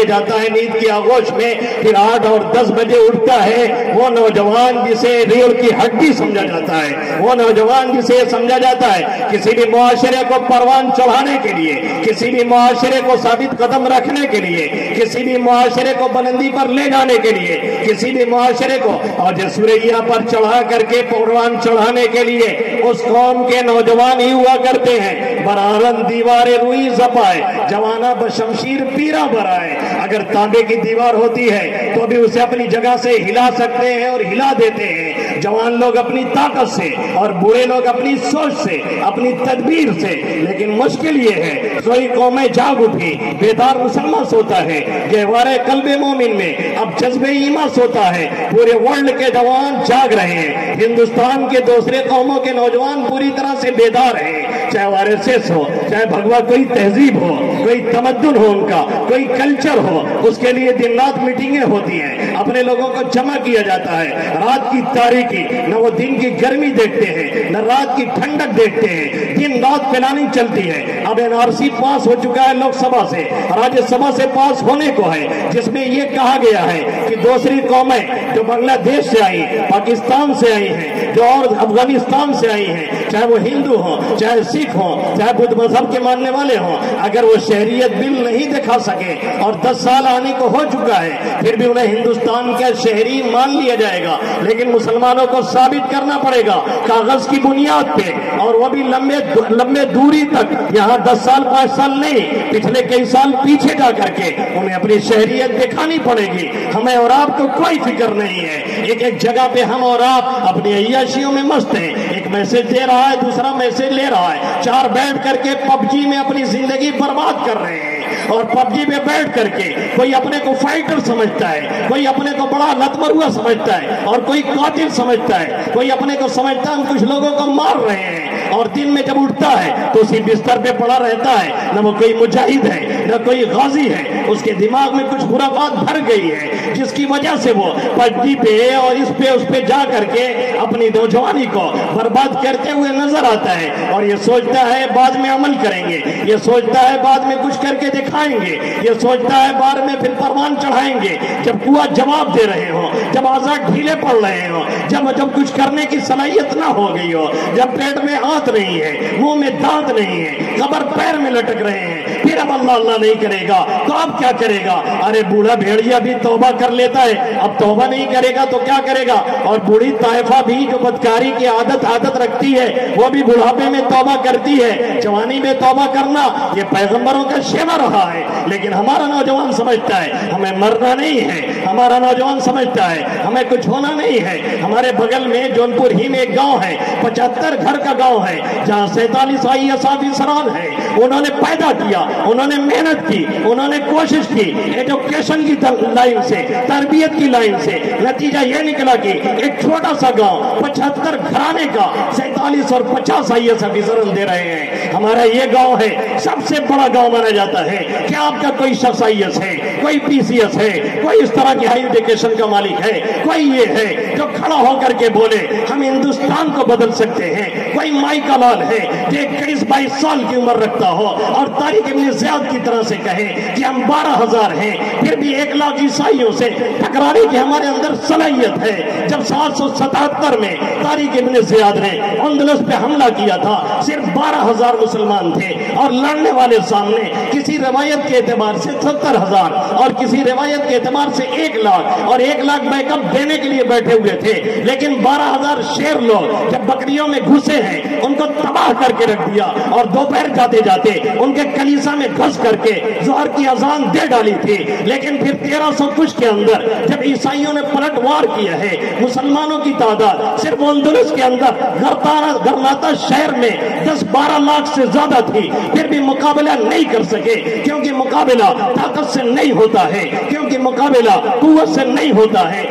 जाता है नींद की आगोश में, फिर आठ और दस बजे उठता है वो नौजवान जिसे रीढ़ की हड्डी समझा जाता है, वो नौजवान जिसे समझा जाता है किसी भी मुआशरे को परवान चढ़ाने के लिए, किसी भी मुआशरे को साबित कदम रखने के लिए, किसी भी मुआशरे को बुलंदी पर ले जाने के लिए, किसी भी मुआशरे को और सुरैया पर चढ़ा करके परवान चढ़ाने के लिए उस कौम के नौजवान ही हुआ करते हैं। बरारन दीवारे रुई जपाए, जवाना बशमशीर पीरा बराए। अगर तांबे की दीवार होती है तो भी उसे अपनी जगह से हिला सकते हैं और हिला देते हैं। जवान लोग अपनी ताकत से और बूढ़े लोग अपनी सोच से, अपनी तदबीर से। लेकिन मुश्किल ये है, कोई कौमें जाग उठी, बेदार मुसलमान सोता है, गहवारे कल्बे मोमिन में अब जज्बे ईमान सोता है। पूरे वर्ल्ड के जवान जाग रहे हैं, हिंदुस्तान के दूसरे कौमों के नौजवान पूरी तरह से बेदार हैं। चाहे आरएसएस हो, चाहे भगवा कोई तहजीब हो, कोई तमद्दुन हो, उनका कोई कल्चर हो, उसके लिए दिन रात मीटिंगें होती हैं, अपने लोगों को जमा किया जाता है। रात की तारीकी, न वो दिन की गर्मी देखते हैं, न रात की ठंडक देखते हैं, दिन रात प्लानिंग चलती है। अब एनआरसी पास हो चुका है लोकसभा से, राज्यसभा से पास होने को है, जिसमें ये कहा गया है कि दूसरी कौमें जो बांग्लादेश से आई, पाकिस्तान से आई हैं, जो और अफगानिस्तान से आई हैं, चाहे वो हिंदू हो, चाहे सिख हो, चाहे बुद्ध मजहब के मानने वाले हो, अगर वो शहरियत बिल नहीं दिखा सके और दस साल आने को हो चुका है, फिर भी उन्हें हिंदुस्तान का शहरी मान लिया जाएगा। लेकिन मुसलमानों को साबित करना पड़ेगा कागज की बुनियाद पे, और वो भी लंबे लंबे दूरी तक, यहाँ दस साल पांच साल नहीं, पिछले कई साल पीछे जा करके उन्हें अपनी शहरियत दिखानी पड़ेगी। हमें और आपको कोई फिक्र नहीं है, एक एक जगह पे हम और आप अपनी अय्याशियों में मस्त हैं। एक मैसेज दे रहा है, दूसरा मैसेज ले रहा है, चार बैठ करके पबजी में अपनी जिंदगी बर्बाद कर रहे हैं। और पबजी में बैठ करके कोई अपने को फाइटर समझता है, कोई अपने को बड़ा लतमरुआ समझता है, और कोई कातिल समझता है, कोई अपने को समझता है हम कुछ लोगों को मार रहे हैं। और दिन में जब उठता है तो उसी बिस्तर पे पड़ा रहता है, न वो कोई मुजाहिद है, न कोई गाजी है, उसके दिमाग में कुछ खुराफात भर गई है, जिसकी वजह से वो पबजी पे और इस पे उस पे जा करके अपनी नौजवानी को बर्बाद करते हुए नजर आता है। और ये सोचता है बाद में अमल करेंगे, ये सोचता है बाद में कुछ करके दिखाएंगे, ये सोचता है बाद में फिर परवान चढ़ाएंगे। जब कुआ जवाब दे रहे हो, जब आजाद ढीले पड़ रहे हो, जब जब कुछ करने की सलाहियत ना हो गई हो, जब पेट में हाथ नहीं है, मुंह में दांत नहीं है, कबर पैर में लटक रहे हैं, फिर अब अल्लाह अल्लाह नहीं करेगा तो अब क्या करेगा? अरे बूढ़ा भेड़िया भी तौबा कर लेता है, अब तौबा नहीं करेगा तो क्या करेगा? और बूढ़ी ताइफा भी जो बदकारी की आदत आदत रखती है, वो भी बुढ़ापे में तौबा करती है। जवानी में तौबा करना ये पैगंबरों का शेवा रहा है, लेकिन हमारा नौजवान समझता है हमें मरना नहीं है, हमारा नौजवान समझता है हमें कुछ होना नहीं है। हमारे बगल में जौनपुर ही में एक गांव है, पचहत्तर घर का गांव है, जहां सैतालीस आई सरान है। उन्होंने पैदा किया, उन्होंने मेहनत की, उन्होंने कोशिश की, एजुकेशन की लाइन से, तरबियत की लाइन से। नतीजा ये निकला कि एक छोटा सा गांव पचहत्तर घराने का सैतालीस और पचास आई एस अफसर दे रहे हैं। हमारा ये गांव है, सबसे बड़ा गांव माना जाता है। क्या आपका कोई शख्स आई एस है, कोई पी सी एस है, कोई इस तरह की हाई एजुकेशन का मालिक है? कोई ये है जो खड़ा होकर के बोले हम हिंदुस्तान को बदल सकते हैं? कोई माइका लाल है जो इक्कीस बाईस साल की उम्र रखता हो और तारिक इब्न ज़ियाद की तरह से कहे कि हम बारह हजार हैं, फिर भी एक लाख ईसाइयों से टकराने की हमारे अंदर सलाहियत है? जब सात सौ सतहत्तर में तारिक इब्न ज़ियाद ने अंदलस पे हमला किया था, सिर्फ बारह हजार मुसलमान थे और लड़ने वाले सामने किसी रवायत के एतबार से सत्तर हजार और किसी रवायत के एतबार से एक लाख और एक लाख बैकअप देने के लिए बैठे हुए थे। लेकिन बारह हजार शेर लोग जब बकरियों में घुसे हैं, उनको तबाह करके रख दिया और दोपहर जाते जाते उनके कलीसा में घुस करके जोहर की अजान दे डाली थी। लेकिन फिर तेरह सौ कुछ के अंदर जब ईसाइयों ने पलटवार किया है, मुसलमानों की तादाद सिर्फ अंदलस के अंदर गरनाता शहर में दस बारह लाख से ज्यादा थी, फिर भी मुकाबला नहीं कर सके। क्योंकि मुकाबला ताकत से नहीं होता है, क्योंकि मुकाबला कुव्वत से नहीं होता है, क्योंकि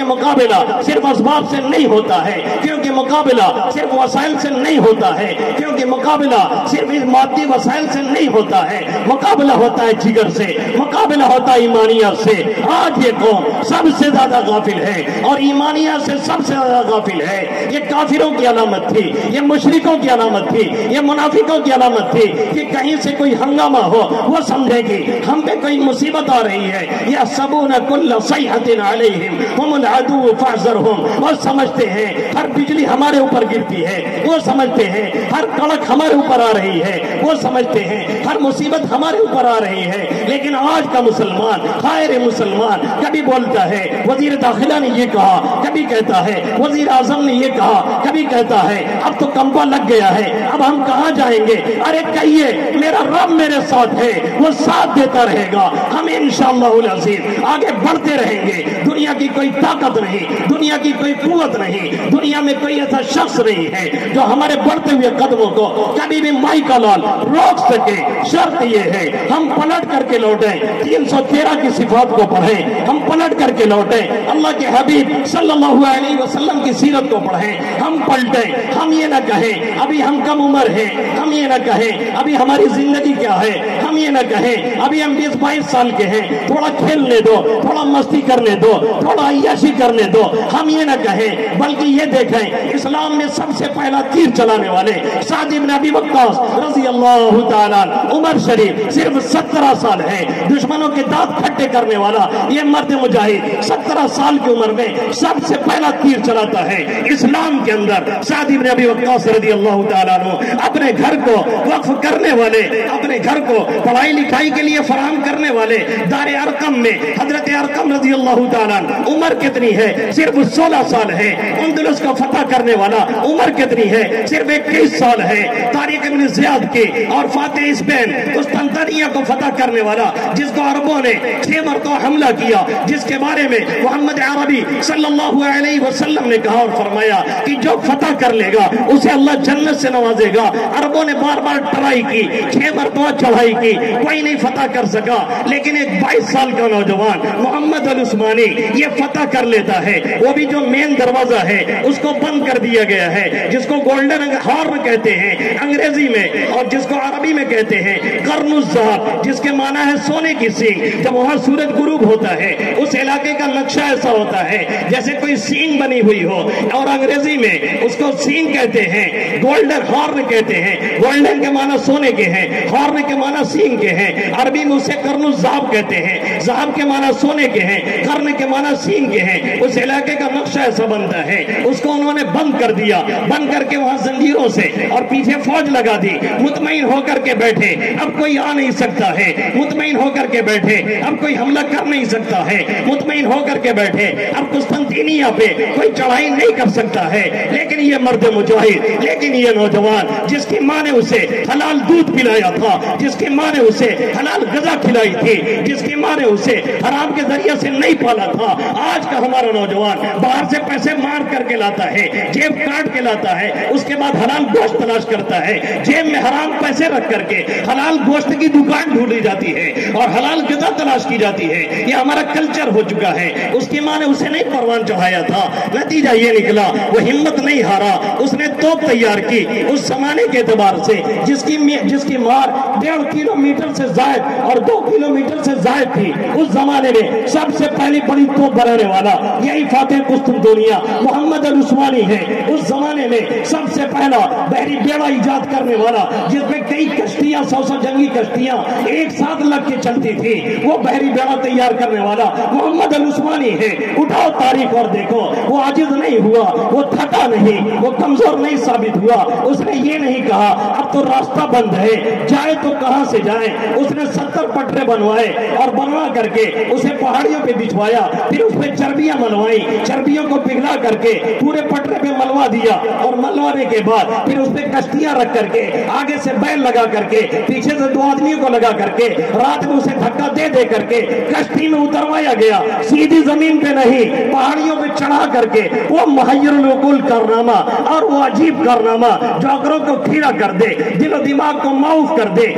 مقابلہ صرف اسباب سے نہیں ہوتا ہے، کیونکہ مقابلہ صرف وسائل سے نہیں ہوتا ہے، کیونکہ مقابلہ صرف مادی وسائل سے نہیں ہوتا ہے، مقابلہ ہوتا ہے جگر سے، مقابلہ ہوتا ہے ایمانیت سے۔ آج یہ قوم سب سے زیادہ غافل ہے اور ایمانیت سے سب سے زیادہ غافل ہے۔ یہ کافروں کی علامت تھی، یہ مشرکوں کی علامت تھی، یہ منافقوں کی علامت تھی کہ کہیں سے کوئی ہنگامہ ہو وہ سمجھے گی ہم پہ کوئی مصیبت آ رہی ہے۔ یحسبون کل صیحۃ علیہم ہم العدو فاحذرہم، وہ سمجھتے ہیں ہر بجلی ہمارے اوپر گرتی ہے، وہ سمجھتے ہیں ہر کڑک ہمارے اوپر آ رہی ہے، وہ سمجھتے ہیں ہر مصیبت ہمارے اوپر آ رہی ہے۔ لیکن آج کا مسلمان، خیر مسلمان، کبھی بولتا ہے وزیر داخلہ نے یہ کہا، کبھی کہتا ہے وزیر اعظم نے یہ کہا، کبھی کہتا ہے اب تو کمبا لگ گیا ہے، اب ہم کہاں جائیں گے؟ ارے کہیے میرا رب میرے ساتھ ہے، وہ ساتھ دیتا رہے گا، ہم انشاءاللہ العزیز آگے بڑھتے رہیں گے۔ دنیا کی کوئی طاقت نہیں، دنیا کی کوئی قوت نہیں، دنیا میں کوئی ایسا شخص نہیں ہے جو ہمارے بڑھتے ہوئے قدموں کو کبھی بھی مائی کا لال روک سکے۔ شرط یہ ہے ہم پلٹ کر کے لوٹیں، تین سو تیرہ کی صفات کو پڑھیں، ہم پلٹ کر کے لوٹیں، اللہ کے حبیب صلی اللہ علیہ وسلم کی سیرت کو پڑھیں، ہم پلٹیں، ہم یہ نہ کہیں ابھی ہم کم عمر ہیں، ہم یہ نہ کہیں ابھی ہماری زندگی کیا ہے، ہم یہ نہ کہیں ابھی ہم بیس بائیس سال کے ہیں، تھوڑا کھیلنے دو، تھوڑا مستی کرنے دو، تھوڑا عیاشی کرنے دو، ہم یہ نہ کہیں، بلکہ یہ دیکھیں اسلام میں سب سے پہلا تیر چلانے والے سعد بن ابی وقاص رضی اللہ تعالیٰ، عمر شریف صرف سترہ سال ہے، دشمنوں کے دانت کھٹے کرنے والا یہ مرد مجاہد سترہ سال کی عمر میں سب سے پہلا تیر چلاتا ہے اسلام کے اندر۔ سعد بن ابی وقاص رضی اللہ تعالیٰ عنہ اپنے گھر کو وقف کرنے والے، اپنے گھر کو پڑھائی لکھائی کے لیے فراہم کرنے والے، دار ارقم میں حضرت ارقم رضی اللہ تعالیٰ عمر کتنی ہے؟ صرف سولہ سال ہے۔ اندلس کو فتح کرنے والا عمر کتنی ہے؟ صرف اکیس سال ہے۔ طارق ابن زیاد کے اور فاتح اسپین قسطنطنیہ کو فتح کرنے والا، جس کو عربوں نے چھ مرتبہ حملہ کیا، جس کے بارے میں محمد عربی صلی اللہ علیہ وسلم نے کہا اور فرمایا کہ جو فتح کر لے گا اسے اللہ جنت سے نوازے گا۔ عربوں نے بار بار ٹرائی کی، چھ مرتبہ چڑھائی کی، کوئی نہیں فتح کر سکا، لیکن ایک بائیس سال کا نوجوان محمد العثمانی یہ فتح کر لیتا ہے۔ وہ بھی جو مین دروازہ ہے اس کو بند کر دیا گیا ہے، جس کو گولڈن ہارن کہتے ہیں انگریزی میں، اور جس کو عربی میں کہتے ہیں قرن الذهب، جس کے معنی ہے سونے کی سینگ۔ جب وہاں سورج غروب ہوتا ہے اس علاقے کا نقشہ ایسا ہوتا ہے جیسے کوئی سینگ بنی ہوئی ہو، اور انگریزی میں اس کو سینگ کہتے ہیں، گولڈن ہارن کہتے ہیں۔ گولڈن کے معنی سونے کے ہیں، ہارن کے معنی سینگ کے ہیں، عربی میں اسے قرن الذهب کہتے ہیں۔ ذهب کے معنی سونے کے ہیں، قرن کے معنی سینگ کے ہیں۔ اس علاقے کا نقشہ ایسا بنتا ہے، اس کو انہوں نے بند کر دیا، بند کر کے وہاں زنجیروں سے اور پیچھے فوج لگا دی۔ مطمئن ہو کر کے بیٹھے اب کوئی آ نہیں سکتا ہے، مطمئن ہو کر کے بیٹھے اب کوئی حملہ کر نہیں سکتا ہے، مطمئن ہو کر کے بیٹھے اب قسطنطنیہ پہ کوئی چڑھائی نہیں کر سکتا ہے۔ لیکن یہ مرد مجاہد، لیکن یہ نوجوان جس کی ماں نے اسے حلال دودھ پلایا تھا، جس کی ماں نے اسے حلال غذا کھلائی تھی، جس کی ماں نے اسے حرام کے ذریعے سے نہیں پالا تھا، آج کا ہمارا نوجوان باہر سے پیسے مار کر کے لاتا ہے، جیب کاٹ کے لاتا ہے، اس کے بعد حلال گوشت تلاش کرتا ہے، جیب میں حرام پیسے رکھ کر کے حلال گوشت کی دکان ڈھونڈی جاتی ہے اور حلال غذا تلاش کی جاتی ہے۔ یہ ہمارا کلچر ہو چکا ہے۔ اس کی ماں نے اسے نہیں پروان چڑھایا تھا، نتیجہ یہ نکلا وہ ہمت نہیں ہارا، اس نے توپ تیار کی اس زمانے کے اعتبار سے جس کی جس کی مار ڈیڑھ کلو میٹر سے زائد اور دو کلو میٹر سے زائد تھی۔ اس زمانے میں سب سے پہلی بڑی توپ بنانے والا یہی فاتح قسطنطنیہ محمد العثمانی ہے۔ اس زمانے میں سب سے پہلا بحری بیڑا ایجاد کرنے والا، جس میں کئی کشتیاں سو سو جنگی کشتیاں ایک ساتھ لگ کے چلتی تھی، وہ بحری بیڑا تیار کرنے والا محمد العثمانی ہے۔ اٹھاؤ تاریخ اور دیکھو، وہ عاجز نہیں ہوا، وہ تھکا نہیں، وہ کمزور نہیں ثابت ہوا۔ اس نے یہ نہیں کہا اب تو راستہ بند ہے، جائے تو کہاں سے جائیں۔ اس نے ستر پٹرے بنوائے اور بنوا کر کے اسے پہاڑیوں پہ بچھوایا، پھر اس پہ چربیاں منوائی، چربیوں کو پگھلا کر کے پورے پٹرے پہ ملوا دیا، اور ملوانے کے بعد پھر اس پہ کشتیاں رکھ کر کے آگے سے بیل لگا کر کے پیچھے سے دو آدمیوں کو لگا کر کے رات میں اسے دھکا دے دے کر کے کشتی میں اتروایا گیا، سیدھی زمین پہ نہیں پہاڑیوں پہ چڑھا کر کے۔ وہ محیر العقول کارنامہ اور وہ عجیب کارنامہ جو عقلوں کو کھیڑا کر دے، دل و دماغ کو معاف کر دے، جسے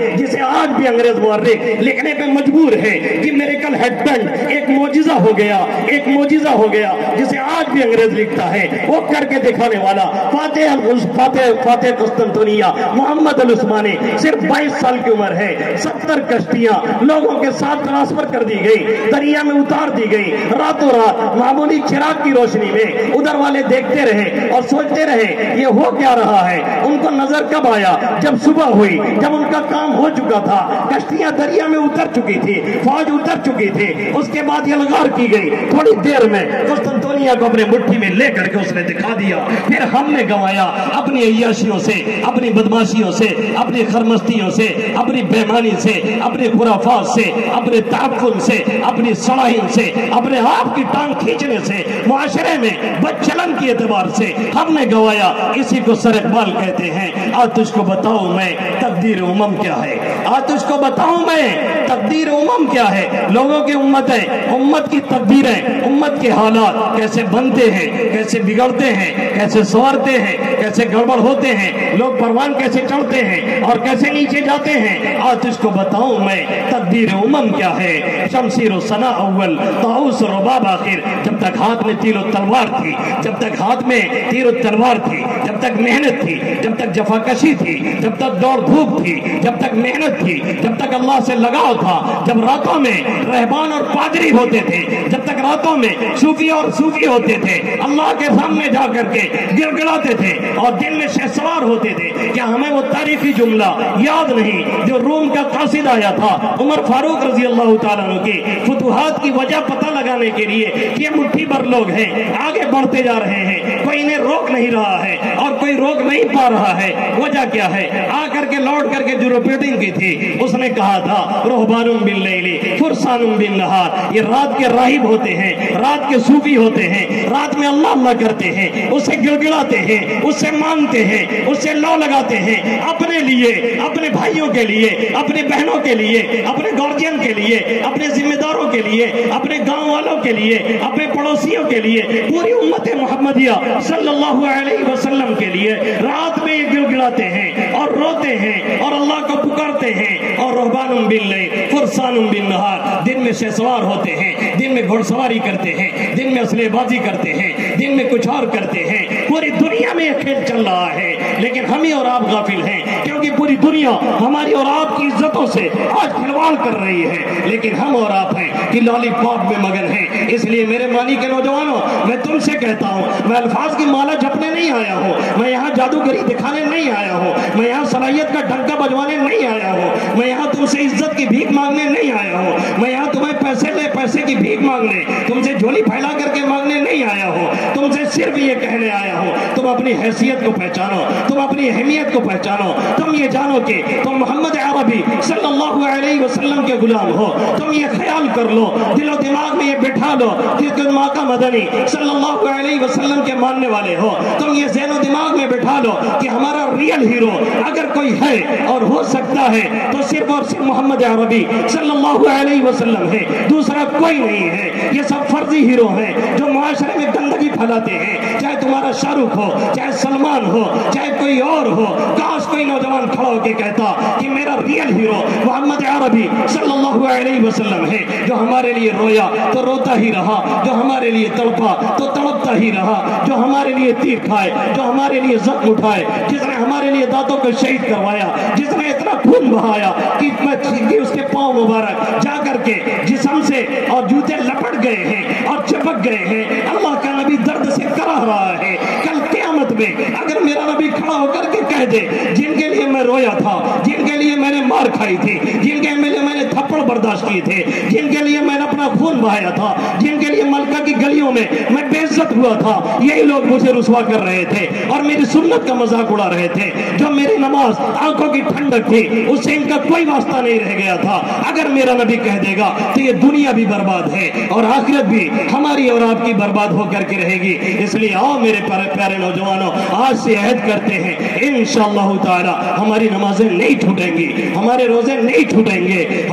آج بھی انگریز مورخ لکھنے پہ مجبور ہے کہ میریکل ہیڈ بینڈ ایک معجزہ ہو گیا، ایک معجزہ ہو گیا جسے آج بھی انگریز لکھتا ہے، وہ کر کے دکھانے والا فاتح فاتح فاتح قسطنطنیہ محمد العثمانی، صرف بائیس سال کی عمر ہے، ستر کشتیاں لوگوں کے ساتھ ٹرانسفر کر دی گئی، دریا میں اتار دی گئی، راتوں رات معمولی چراغ کی روشنی میں ادھر والے دیکھتے رہے اور سوچتے رہے یہ ہو کیا رہا ہے۔ ان کو نظر کب آیا؟ جب صبح ہوئی، جب ان کا کام ہو چکا تھا، کشتیاں دریا میں اتر چکی تھی، فوج اتر چکی تھی، اس کے بعد یلغار کی گئی، تھوڑی دیر میں قسطنطنیہ کو اپنے مٹھی میں لے کر کے اس نے دکھا دیا۔ پھر ہم نے گوایا اپنی عیاشیوں سے، اپنی بدماشیوں سے، اپنی خرمستیوں سے، اپنی بےمانی سے، اپنی خرافات سے، اپنے تعفن سے، اپنی سڑاہی سے، اپنے آپ کی ٹانگ کھینچنے سے، معاشرے میں بدچلن کی اعتبار سے ہم نے گوایا۔ اسی کو سر اقبال کہتے ہیں، آج تجھ کو بتاؤں میں تقدیر امم کیا ہے، آج تجھ کو بتاؤں میں تقدیر امم کیا ہے۔ لوگوں کی امتیں، امت کی تقدیریں، امت کے حالات کیسے بنتے ہیں، کیسے بگڑتے ہیں، کیسے سوارتے ہیں، کیسے گڑبڑ ہوتے ہیں، لوگ پروان کیسے چڑھتے ہیں اور کیسے نیچے جاتے ہیں۔ آج تجھ کو بتاؤں میں تقدیر امم کیا ہے۔ شمشیر و ثنا اول، طاؤس و رباب آخر، جب تک ہاتھ میں تیر و تلوار تھی، جب تک ہاتھ میں تیر و تلوار تھی، جب تک محنت تھی، جب تک جفاکشی تھی، جب تک دوڑ دھوپ تھی، جب تک محنت تھی، جب تک اللہ سے لگاؤ تھا، جب راتوں میں رہبان اور پادری ہوتے تھے، جب تک راتوں میں صوفی اور صوفی ہوتے تھے، اللہ کے سامنے جا کر کے گر گڑاتے تھے اور دل میں شہسوار ہوتے تھے۔ کیا ہمیں وہ تاریخی جملہ یاد نہیں جو روم کا قاصد آیا تھا عمر فاروق رضی اللہ تعالیٰ عنہ کی فتوحات کی وجہ پتہ لگانے کے لیے کہ یہ مٹھی بھر لوگ ہیں، آگے بڑھتے جا رہے ہیں، کوئی انہیں روک نہیں رہا ہے اور کوئی روک نہیں پا رہا ہے، وجہ کیا ہے؟ آ کر کے لوٹ کر کے جو رپورٹنگ کی تھی اس نے کہا تھا رہبان باللیل فرسان بالنہار، یہ رات کے راہب ہوتے ہیں، رات کے صوفی ہوتے ہیں، رات میں اللہ اللہ کرتے ہیں، اس سے گڑ گڑاتے ہیں، اس سے مانگتے ہیں، اس سے لو لگاتے ہیں، اپنے لیے، اپنے بھائیوں کے لیے، اپنے بہنوں کے لیے، اپنے گارجین کے لیے، اپنے ذمہ داروں کے لیے، اپنے گاؤں والوں کے لیے، اپنے پڑوسیوں کے لیے، پوری امت محمدیہ صلی اللہ علیہ وسلم کے لیے رات میں یہ گڑ گڑاتے ہیں اور روتے ہیں اور اللہ کو پکارتے ہیں۔ اور رہبان باللیل فرسان بالنہار، دن میں شہسوار ہوتے ہیں، دن میں گھڑ سواری کرتے ہیں، دن میں اسلحے بازی کرتے ہیں، دن میں کچھ اور کرتے ہیں۔ پوری دنیا میں یہ کھیل چل رہا ہے لیکن ہم ہی اور آپ غافل ہیں، کیونکہ پوری دنیا ہماری اور آپ کی عزتوں سے آج کھلواڑ کر رہی ہے، لیکن ہم اور آپ ہیں کہ لالی پاپ میں مگن ہیں۔ اس لیے میرے مانی کے نوجوانوں، میں تم سے کہتا ہوں، میں الفاظ کی مالا جپنے نہیں آیا ہوں، میں یہاں جادوگری دکھانے نہیں آیا ہوں، میں یہاں صلاحیت کا ڈنکا بجوانے نہیں آیا ہوں، میں یہاں تم سے عزت کی بھیک مانگنے نہیں آیا ہوں، میں یہاں تمہیں پیسے لے پیسے کی بھیک مانگنے، تم سے جھولی پھیلا کر کے مانگنے نہیں آیا ہوں، تم سے صرف یہ کہنے آیا ہوں تم اپنی حیثیت کو پہچانو، تم اپنی اہمیت کو پہچانو، تم یہ جانو کہ تم محمد عربی صلی اللہ علیہ وسلم کے غلام ہو، تم یہ خیال کر لو، دل و دماغ میں یہ بٹھا لو کہ تم آقا مدنی صلی اللہ علیہ وسلم کے ماننے والے ہو، تم یہ ذہن و دماغ میں بٹھا لو کہ ہمارا ریئل ہیرو اگر کوئی ہے اور ہو سکتا ہے تو صرف اور صرف محمد عربی صلی اللہ علیہ وسلم ہے، دوسرا کوئی نہیں ہے۔ یہ سب فرضی ہیرو ہیں جو معاشرے میں گندگی پھیلاتے ہیں، چاہے تمہارا شاہ رخ ہو، چاہے سلمان ہو، چاہے کوئی اور ہو۔ کاش کوئی نوجوان کھڑا ہو کے کہتا کہ میرا ریئل ہیرو محمد عربی صلی اللہ علیہ وسلم ہے، جو ہمارے لیے رویا تو روتا ہی رہا، جو ہمارے لیے تڑپا تو تڑپتا ہی رہا، جو ہمارے لیے تیر کھائے، جو ہمارے لیے زخم اٹھائے، جس نے ہمارے لیے دانتوں کو شہید کروایا، جس نے اتنا خون بہایا کہ اس کے پاؤں مبارک جا کر کے جسم سے اور جوتے لپٹ گئے ہیں اور چپک گئے ہیں۔ اللہ کا نبی درد سے کرا رہا ہے۔ کل قیامت میں اگر میرا نبی کھڑا ہو کر کے کہہ دے جن کے لیے میں رویا تھا، جن کے لیے میں نے مار کھائی تھی، جن کے لیے میں نے تھپڑ برداشت کیے تھے، جن کے لیے میں نے اپنا خون بہایا تھا، جن کے لیے ملکہ کی گلیوں میں میں بے عزت ہوا تھا، یہی لوگ مجھے رسوا کر رہے تھے اور میری سنت کا مذاق اڑا رہے تھے۔ جو میری نماز آنکھوں کی ٹھنڈک تھی اس سے ان کا کوئی واسطہ نہیں رہ گیا تھا۔ اگر میرا نبی کہہ دے گا تو یہ دنیا بھی برباد ہے اور آخرت بھی ہماری اور آپ کی برباد ہو کر کے رہے گی۔ اس لیے آؤ میرے پیارے نوجوانوں، آج سے عہد کرتے ہیں انشاءاللہ تعالی ہماری نمازیں نہیں ٹوٹیں گی، ہمارے روزے نہیں ٹوٹیں گے، ہماری زکات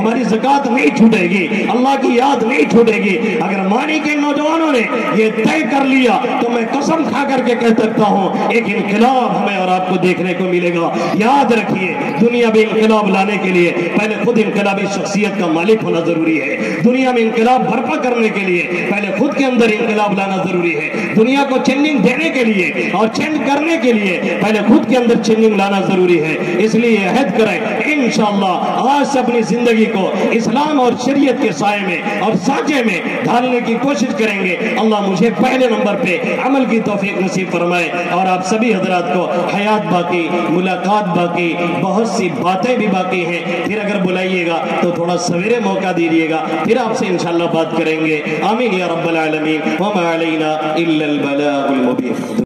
मुलाकात नहीं छूटेगी, अल्लाह की याद नहीं छूटेगी। अगर मानी के नौजवानों ने ये तय कर लिया तो मैं कसम खा करके कह सकता हूँ एक इनकलाब हमें और आपको देखने को मिलेगा। याद रखिए, दुनिया में इनकलाब लाने के लिए पहले खुद इनकलाबी शख्सियत का मालिक होना जरूरी है। दुनिया में इनकलाब बर्पा करने के लिए पहले खुद के अंदर इनकलाब लाना जरूरी है। दुनिया को चेंजिंग देने के लिए और चेंज करने के लिए पहले खुद के अंदर चेंजिंग लाना जरूरी है। इसलिए अहद करें इंशाअल्लाह आज से अपनी जिंदगी को इस्लाम और शरीयत के साए में और साँचे में ढालने की कोशिश करेंगे। अल्लाह मुझे पहले नंबर पे अमल की तौफीक नसीब फरमाए और आप सभी हजरात को हयात बाकी, मुलाकात बाकी, बहुत सी बातें भी बाकी हैं। फिर अगर बुलाइएगा तो थोड़ा सवेरे मौका दीजिएगा, फिर आपसे इंशाअल्लाह बात करेंगे। आमीन या रब्बल आलमीन। व मा अलैना इल्लल बलागुल मुबीन।